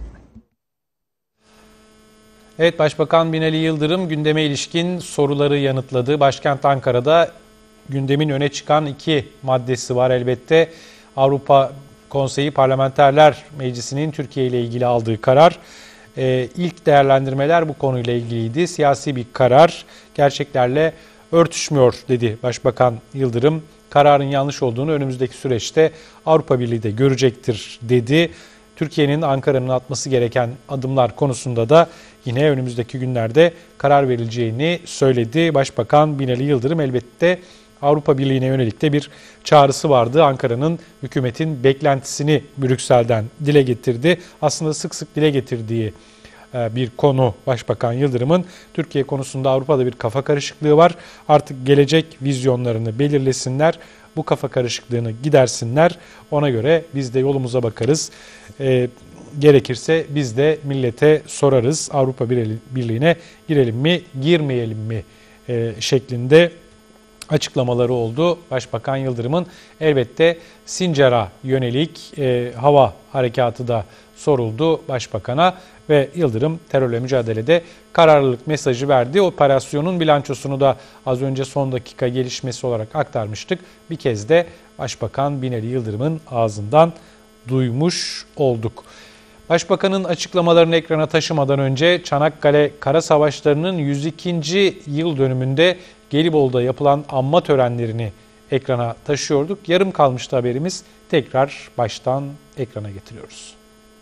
Evet, Başbakan Binali Yıldırım gündeme ilişkin soruları yanıtladı. Başkent Ankara'da gündemin öne çıkan iki maddesi var elbette. Avrupa Konseyi Parlamenterler Meclisi'nin Türkiye ile ilgili aldığı karar. Ee, ilk değerlendirmeler bu konuyla ilgiliydi. Siyasi bir karar, gerçeklerle örtüşmüyor dedi Başbakan Yıldırım. Kararın yanlış olduğunu önümüzdeki süreçte Avrupa Birliği de görecektir dedi. Türkiye'nin Ankara'nın atması gereken adımlar konusunda da yine önümüzdeki günlerde karar verileceğini söyledi. Başbakan Binali Yıldırım elbette Avrupa Birliği'ne yönelik de bir çağrısı vardı. Ankara'nın hükümetin beklentisini Brüksel'den dile getirdi. Aslında sık sık dile getirdiği bir konu Başbakan Yıldırım'ın Türkiye konusunda Avrupa'da bir kafa karışıklığı var. Artık gelecek vizyonlarını belirlesinler. Bu kafa karışıklığını gidersinler. Ona göre biz de yolumuza bakarız. E, gerekirse biz de millete sorarız. Avrupa Birliği'ne girelim mi, girmeyelim mi e, şeklinde açıklamaları oldu Başbakan Yıldırım'ın. Elbette Sincar'a yönelik e, hava harekatı da soruldu Başbakan'a ve Yıldırım terörle mücadelede kararlılık mesajı verdi. Operasyonun bilançosunu da az önce son dakika gelişmesi olarak aktarmıştık. Bir kez de Başbakan Binali Yıldırım'ın ağzından duymuş olduk. Başbakanın açıklamalarını ekrana taşımadan önce Çanakkale Kara Savaşları'nın yüz ikinci yıl dönümünde Gelibolu'da yapılan anma törenlerini ekrana taşıyorduk. Yarım kalmıştı haberimiz. Tekrar baştan ekrana getiriyoruz.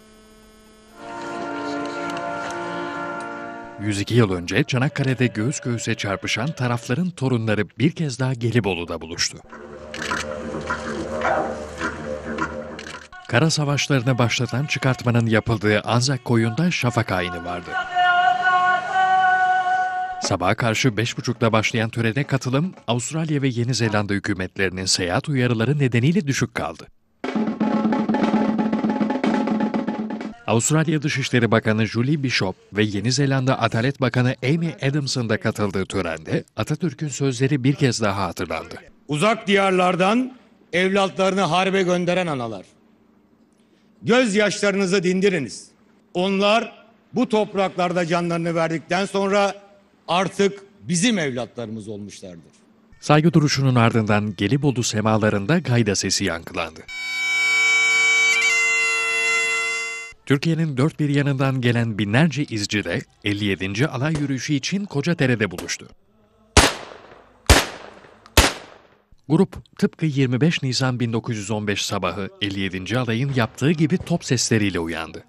yüz iki yıl önce Çanakkale'de göğüs göğüse çarpışan tarafların torunları bir kez daha Gelibolu'da buluştu. Kara savaşlarını başlatan çıkartmanın yapıldığı Anzak Koyun'da şafak ayini vardı. Sabaha karşı beş buçukta başlayan törene katılım, Avustralya ve Yeni Zelanda hükümetlerinin seyahat uyarıları nedeniyle düşük kaldı. Avustralya Dışişleri Bakanı Julie Bishop ve Yeni Zelanda Adalet Bakanı Amy Adams'ın da katıldığı törende Atatürk'ün sözleri bir kez daha hatırlandı. Uzak diyarlardan evlatlarını harbe gönderen analar, gözyaşlarınızı dindiriniz. Onlar bu topraklarda canlarını verdikten sonra artık bizim evlatlarımız olmuşlardır. Saygı duruşunun ardından Gelibolu semalarında gayda sesi yankılandı. Türkiye'nin dört bir yanından gelen binlerce izci de elli yedinci alay yürüyüşü için Kocadere'de buluştu. Grup tıpkı yirmi beş Nisan bin dokuz yüz on beş sabahı elli yedinci alayın yaptığı gibi top sesleriyle uyandı.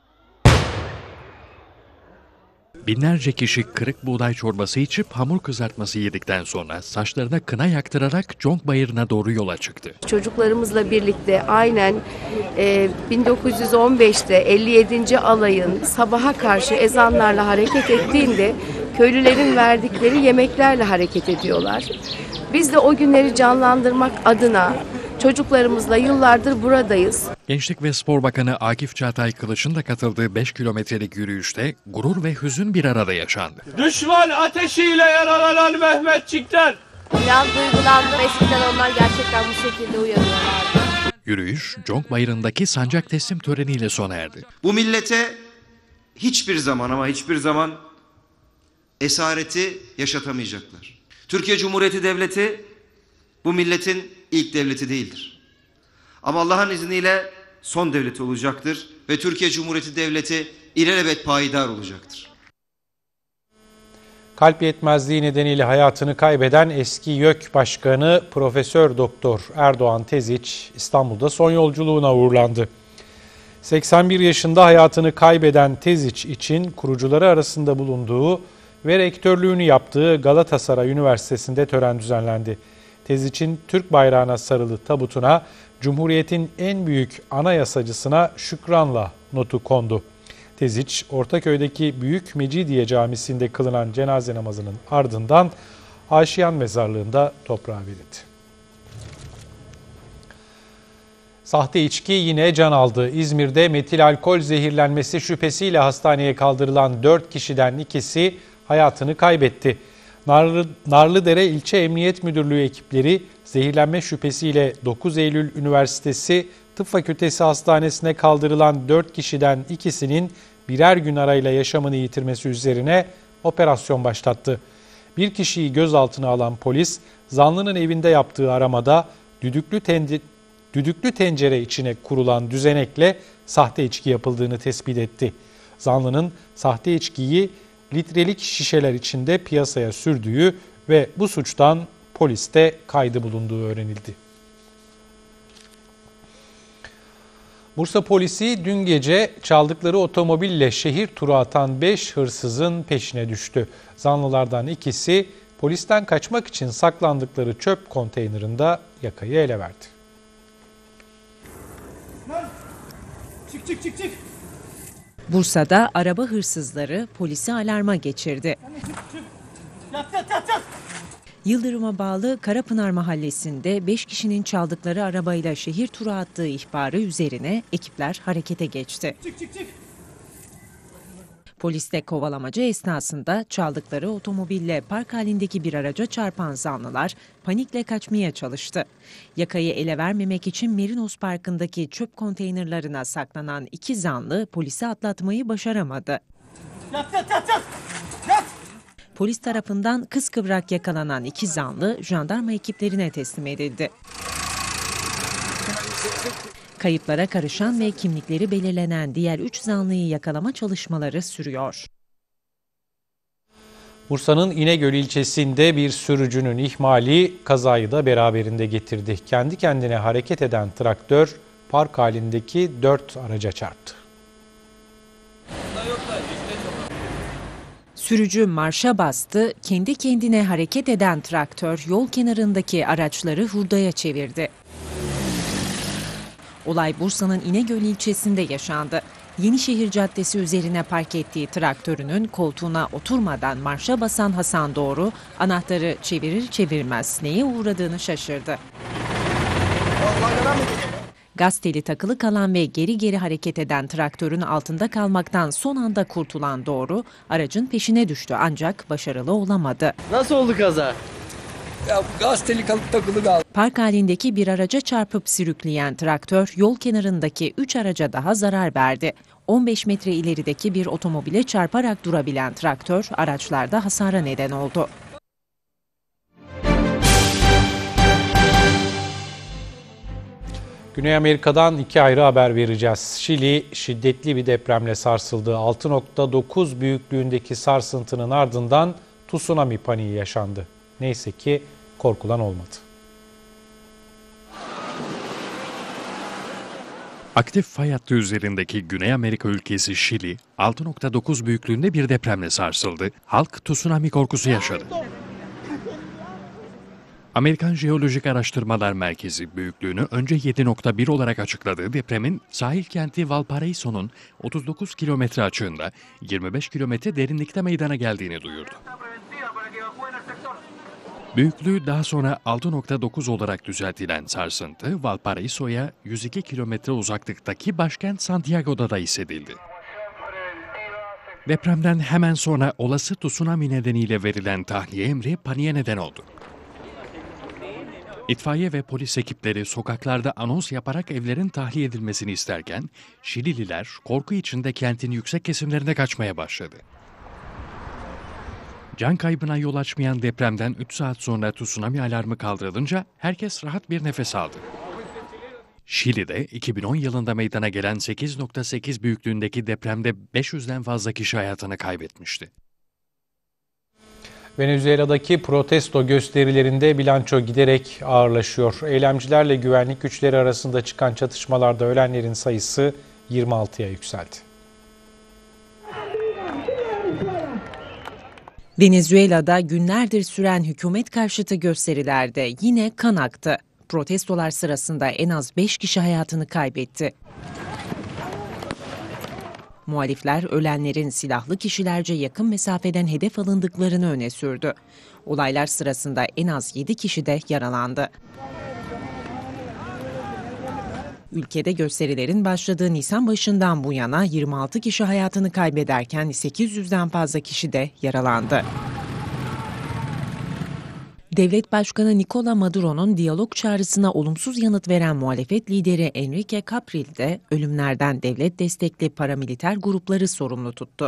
Binlerce kişi kırık buğday çorbası içip hamur kızartması yedikten sonra saçlarına kına yaktırarak Conk Bayırı'na doğru yola çıktı. Çocuklarımızla birlikte aynen e, bin dokuz yüz on beşte elli yedinci alayın sabaha karşı ezanlarla hareket ettiğinde köylülerin verdikleri yemeklerle hareket ediyorlar. Biz de o günleri canlandırmak adına çocuklarımızla yıllardır buradayız. Gençlik ve Spor Bakanı Akif Çağatay Kılıç'ın da katıldığı beş kilometrelik yürüyüşte gurur ve hüzün bir arada yaşandı. Düşman ateşiyle yaralanan Mehmetçikler. Biraz duygulandım. Eskiden onlar gerçekten bu şekilde uyanıyorlardı. Yürüyüş, Conk Bayırı'ndaki sancak teslim töreniyle sona erdi. Bu millete hiçbir zaman ama hiçbir zaman esareti yaşatamayacaklar. Türkiye Cumhuriyeti Devleti bu milletin ilk devleti değildir. Ama Allah'ın izniyle son devleti olacaktır ve Türkiye Cumhuriyeti Devleti ilelebet payidar olacaktır. Kalp yetmezliği nedeniyle hayatını kaybeden eski YÖK Başkanı Profesör Doktor Erdoğan Teziç İstanbul'da son yolculuğuna uğurlandı. seksen bir yaşında hayatını kaybeden Teziç için kurucuları arasında bulunduğu ve rektörlüğünü yaptığı Galatasaray Üniversitesi'nde tören düzenlendi. Teziç'in Türk bayrağına sarılı tabutuna Cumhuriyet'in en büyük anayasacısına şükranla notu kondu. Teziç, Ortaköy'deki Büyük Mecidiye Camisi'nde kılınan cenaze namazının ardından Aşiyan Mezarlığı'nda toprağa verildi. Sahte içki yine can aldı. İzmir'de metil alkol zehirlenmesi şüphesiyle hastaneye kaldırılan dört kişiden ikisi hayatını kaybetti. Narlı, Narlıdere İlçe Emniyet Müdürlüğü ekipleri zehirlenme şüphesiyle dokuz Eylül Üniversitesi Tıp Fakültesi Hastanesi'ne kaldırılan dört kişiden ikisinin birer gün arayla yaşamını yitirmesi üzerine operasyon başlattı. Bir kişiyi gözaltına alan polis, zanlının evinde yaptığı aramada düdüklü, tendi, düdüklü tencere içine kurulan düzenekle sahte içki yapıldığını tespit etti. Zanlının sahte içkiyi litrelik şişeler içinde piyasaya sürdüğü ve bu suçtan poliste kaydı bulunduğu öğrenildi. Bursa polisi dün gece çaldıkları otomobille şehir turu atan beş hırsızın peşine düştü. Zanlılardan ikisi polisten kaçmak için saklandıkları çöp konteynerinde yakayı ele verdi. Çık çık çık çık. Bursa'da araba hırsızları polisi alarma geçirdi. Yat yat yat yat. Yıldırım'a bağlı Karapınar Mahallesi'nde beş kişinin çaldıkları arabayla şehir turu attığı ihbarı üzerine ekipler harekete geçti. Çık çık çık. Polis de kovalamacı esnasında çaldıkları otomobille park halindeki bir araca çarpan zanlılar panikle kaçmaya çalıştı. Yakayı ele vermemek için Merinos Parkı'ndaki çöp konteynerlarına saklanan iki zanlı polisi atlatmayı başaramadı. Yat yat yat yat. Yat. Polis tarafından kıskıvrak yakalanan iki zanlı jandarma ekiplerine teslim edildi. Kayıplara karışan ve kimlikleri belirlenen diğer üç zanlıyı yakalama çalışmaları sürüyor. Bursa'nın İnegöl ilçesinde bir sürücünün ihmali kazayı da beraberinde getirdi. Kendi kendine hareket eden traktör park halindeki dört araca çarptı. Sürücü marşa bastı, kendi kendine hareket eden traktör yol kenarındaki araçları hurdaya çevirdi. Olay Bursa'nın İnegöl ilçesinde yaşandı. Yenişehir Caddesi üzerine park ettiği traktörünün koltuğuna oturmadan marşa basan Hasan Doğru, anahtarı çevirir çevirmez neye uğradığını şaşırdı. Gaz teli takılı kalan ve geri geri hareket eden traktörün altında kalmaktan son anda kurtulan Doğru, aracın peşine düştü ancak başarılı olamadı. Nasıl oldu kaza? Ya gaz teli takılı kaldı. Park halindeki bir araca çarpıp sürükleyen traktör yol kenarındaki üç araca daha zarar verdi. on beş metre ilerideki bir otomobile çarparak durabilen traktör araçlarda hasara neden oldu. Güney Amerika'dan iki ayrı haber vereceğiz. Şili şiddetli bir depremle sarsıldı. altı nokta dokuz büyüklüğündeki sarsıntının ardından tsunami paniği yaşandı. Neyse ki korkulan olmadı. Aktif fay hattı üzerindeki Güney Amerika ülkesi Şili, altı nokta dokuz büyüklüğünde bir depremle sarsıldı. Halk tsunami korkusu yaşadı. Amerikan Jeolojik Araştırmalar Merkezi büyüklüğünü önce yedi nokta bir olarak açıkladığı depremin sahil kenti Valparaiso'nun otuz dokuz kilometre açığında yirmi beş kilometre derinlikte meydana geldiğini duyurdu. Büyüklüğü daha sonra altı nokta dokuz olarak düzeltilen sarsıntı Valparaiso'ya yüz iki kilometre uzaklıktaki başkent Santiago'da da hissedildi. Depremden hemen sonra olası tsunami nedeniyle verilen tahliye emri paniğe neden oldu. İtfaiye ve polis ekipleri sokaklarda anons yaparak evlerin tahliye edilmesini isterken Şilililer korku içinde kentin yüksek kesimlerine kaçmaya başladı. Can kaybına yol açmayan depremden üç saat sonra tsunami alarmı kaldırılınca herkes rahat bir nefes aldı. Şili'de iki bin on yılında meydana gelen sekiz nokta sekiz büyüklüğündeki depremde beş yüzden fazla kişi hayatını kaybetmişti. Venezuela'daki protesto gösterilerinde bilanço giderek ağırlaşıyor. Eylemcilerle güvenlik güçleri arasında çıkan çatışmalarda ölenlerin sayısı yirmi altıya yükseldi. Venezuela'da günlerdir süren hükümet karşıtı gösterilerde yine kan aktı. Protestolar sırasında en az beş kişi hayatını kaybetti. Muhalifler ölenlerin silahlı kişilerce yakın mesafeden hedef alındıklarını öne sürdü. Olaylar sırasında en az yedi kişi de yaralandı. Ülkede gösterilerin başladığı Nisan başından bu yana yirmi altı kişi hayatını kaybederken sekiz yüzden fazla kişi de yaralandı. Devlet Başkanı Nicolas Maduro'nun diyalog çağrısına olumsuz yanıt veren muhalefet lideri Enrique Capriles de ölümlerden devlet destekli paramiliter grupları sorumlu tuttu.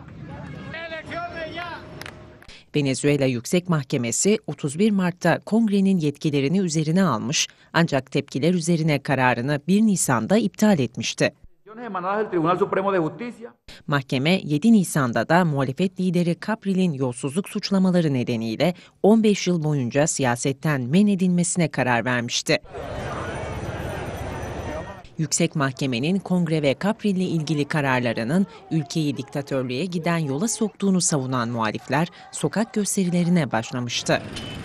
Venezuela Yüksek Mahkemesi otuz bir Mart'ta kongrenin yetkilerini üzerine almış ancak tepkiler üzerine kararını bir Nisan'da iptal etmişti. Mahkeme yedi Nisan'da da muhalefet lideri Capriles'in yolsuzluk suçlamaları nedeniyle on beş yıl boyunca siyasetten men edilmesine karar vermişti. Yüksek Mahkemenin Kongre ve Capriles'le ilgili kararlarının ülkeyi diktatörlüğe giden yola soktuğunu savunan muhalifler sokak gösterilerine başlamıştı.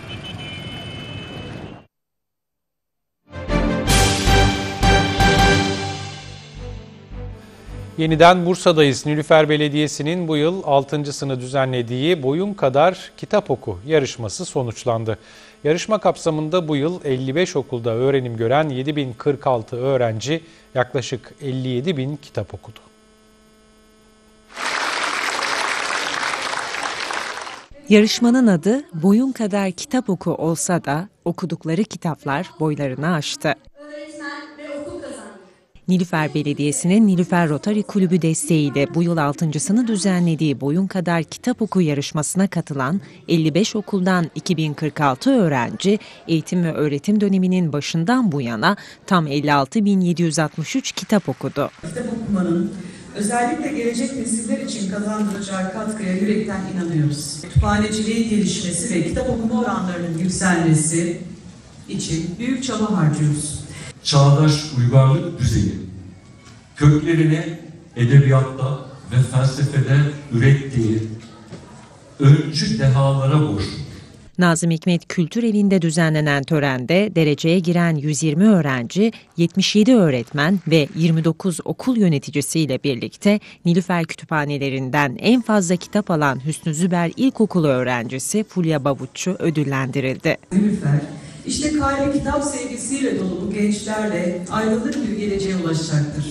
Yeniden Bursa'dayız. Nilüfer Belediyesi'nin bu yıl altıncısını düzenlediği Boyun Kadar Kitap Oku yarışması sonuçlandı. Yarışma kapsamında bu yıl elli beş okulda öğrenim gören yedi bin kırk altı öğrenci yaklaşık elli yedi bin kitap okudu. Yarışmanın adı Boyun Kadar Kitap Oku olsa da okudukları kitaplar boylarını aştı. Nilüfer Belediyesi'nin Nilüfer Rotary Kulübü desteğiyle bu yıl altıncısını düzenlediği Boyun Kadar Kitap Oku yarışmasına katılan elli beş okuldan iki bin kırk altı öğrenci eğitim ve öğretim döneminin başından bu yana tam elli altı bin yedi yüz altmış üç kitap okudu. Kitap okumanın özellikle gelecek nesiller için kazandıracağı katkıya yürekten inanıyoruz. Kütüphaneciliğin gelişmesi ve kitap okuma oranlarının yükselmesi için büyük çaba harcıyoruz. Çağdaş uygarlık düzeyi köklerini edebiyatta ve felsefede ürettiği öncü dehalara borçlu. Nazım Hikmet Kültür Evi'nde düzenlenen törende dereceye giren yüz yirmi öğrenci, yetmiş yedi öğretmen ve yirmi dokuz okul yöneticisiyle birlikte Nilüfer kütüphanelerinden en fazla kitap alan Hüsnü Züber İlkokulu öğrencisi Fulya Bavutçu ödüllendirildi. Nilüfer, İşte kalbi kitap sevgisiyle dolu bu gençlerle aydınlık bir geleceğe ulaşacaktır.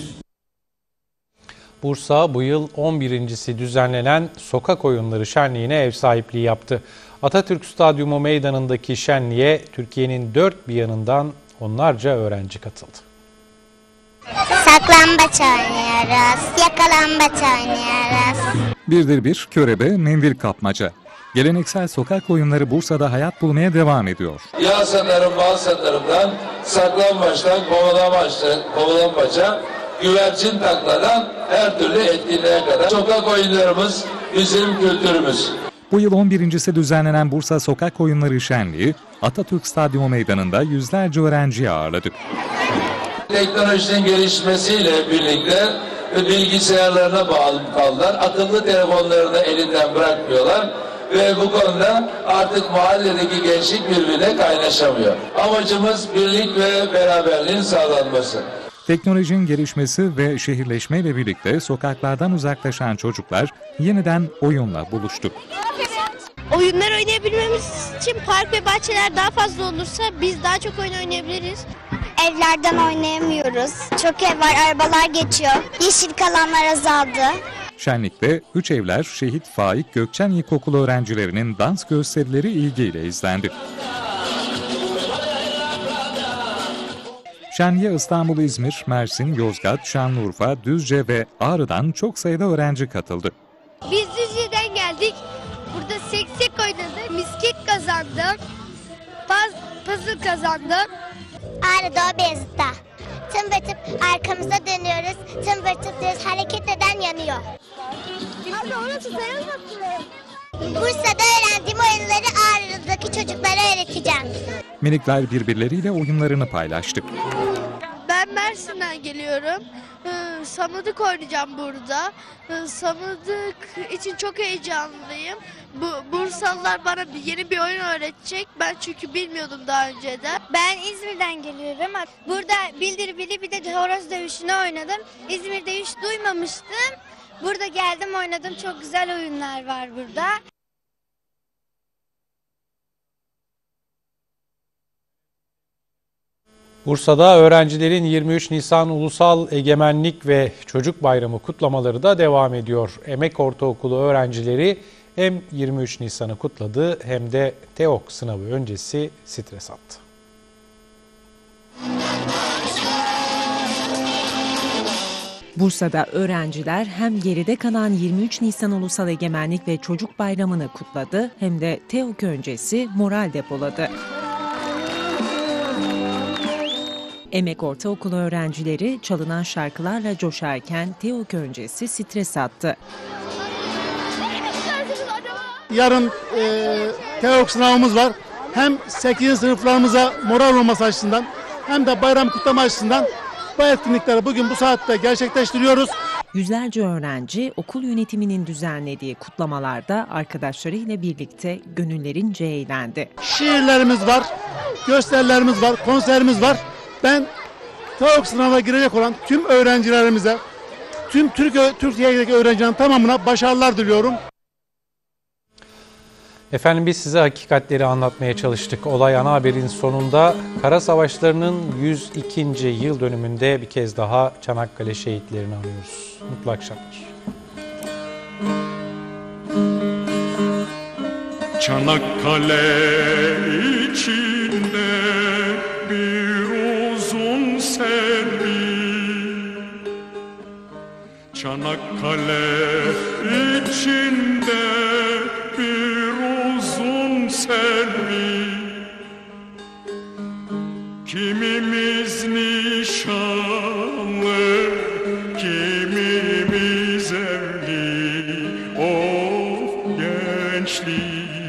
Bursa bu yıl on birincisi düzenlenen Sokak Oyunları Şenliği'ne ev sahipliği yaptı. Atatürk Stadyumu meydanındaki şenliğe Türkiye'nin dört bir yanından onlarca öğrenci katıldı. Saklambaç oynuyoruz, yakalambaç oynuyoruz. Birdir bir, körebe, mendil kapmaca. Geleneksel sokak oyunları Bursa'da hayat bulmaya devam ediyor. Yağ satarım, bal satarımdan, saklambaçtan, kovalamaçtan, kovalamaça, güvercin takladan her türlü etkinliğe kadar. Sokak oyunlarımız bizim kültürümüz. Bu yıl on birincisi düzenlenen Bursa Sokak Oyunları Şenliği, Atatürk Stadyumu meydanında yüzlerce öğrenciyi ağırladı. Teknolojinin gelişmesiyle birlikte bilgisayarlarına bağlı kaldılar. Akıllı telefonlarını elinden bırakmıyorlar. Ve bu konuda artık mahalledeki gençlik birbirine kaynaşamıyor. Amacımız birlik ve beraberliğin sağlanması. Teknolojinin gelişmesi ve şehirleşmeyle birlikte sokaklardan uzaklaşan çocuklar yeniden oyunla buluştu. Oyunlar oynayabilmemiz için park ve bahçeler daha fazla olursa biz daha çok oyun oynayabiliriz. Evlerden oynayamıyoruz. Çok ev var, arabalar geçiyor. Yeşil alanlar azaldı. Şenlikte üç evler Şehit Faik Gökçen İlkokulu öğrencilerinin dans gösterileri ilgiyle izlendi. Şenliğe İstanbul, İzmir, Mersin, Yozgat, Şanlıurfa, Düzce ve Ağrı'dan çok sayıda öğrenci katıldı. Biz Düzce'den geldik. Burada seksek oynadık, miskek kazandım, puzzle kazandım. Ağrı'da Beyazıt'ta. tımbırtıp arkamıza dönüyoruz. Tımbırtıp diyoruz, hareket eden yanıyor. Abla orası sayılmaz mı? Bursa'da öğrendiğim oyunları Ağrı'daki çocuklara öğreteceğim. Minikler birbirleriyle oyunlarını paylaştı. Ben Mersin'den geliyorum. Ee, Samıdık oynayacağım burada. Ee, Samıdık için çok heyecanlıyım. Bu Bursalılar bana bir, yeni bir oyun öğretecek. Ben çünkü bilmiyordum daha önceden. Ben İzmir'den geliyorum. Burada bildir bili bir de horoz dövüşünü oynadım. İzmir'de hiç duymamıştım. Burada geldim oynadım. Çok güzel oyunlar var burada. Bursa'da öğrencilerin yirmi üç Nisan Ulusal Egemenlik ve Çocuk Bayramı kutlamaları da devam ediyor. Emek Ortaokulu öğrencileri hem yirmi üç Nisan'ı kutladı hem de TEOK sınavı öncesi stres attı. Bursa'da öğrenciler hem geride kalan yirmi üç Nisan Ulusal Egemenlik ve Çocuk Bayramı'nı kutladı hem de TEOK öncesi moral depoladı. Emek Ortaokulu öğrencileri çalınan şarkılarla coşarken TEOK öncesi stres attı. Yarın e, TEOK sınavımız var. Hem sekizinci sınıflarımıza moral olması açısından hem de bayram kutlama açısından bu etkinlikleri bugün bu saatte gerçekleştiriyoruz. Yüzlerce öğrenci okul yönetiminin düzenlediği kutlamalarda arkadaşlarıyla birlikte gönüllerince eğlendi. Şiirlerimiz var, gösterilerimiz var, konserimiz var. Ben TEOK sınavına girecek olan tüm öğrencilerimize, tüm Türkiye, Türkiye'deki öğrencilerin tamamına başarılar diliyorum. Efendim biz size hakikatleri anlatmaya çalıştık. Olay ana haberin sonunda Kara Savaşları'nın yüz ikinci yıl dönümünde bir kez daha Çanakkale şehitlerini anıyoruz. Mutlu akşamlar. Çanakkale içinde bir uzun servi, Çanakkale içinde bir uzun servi, kimimiz nişanlı, kimimiz evli, of gençlik.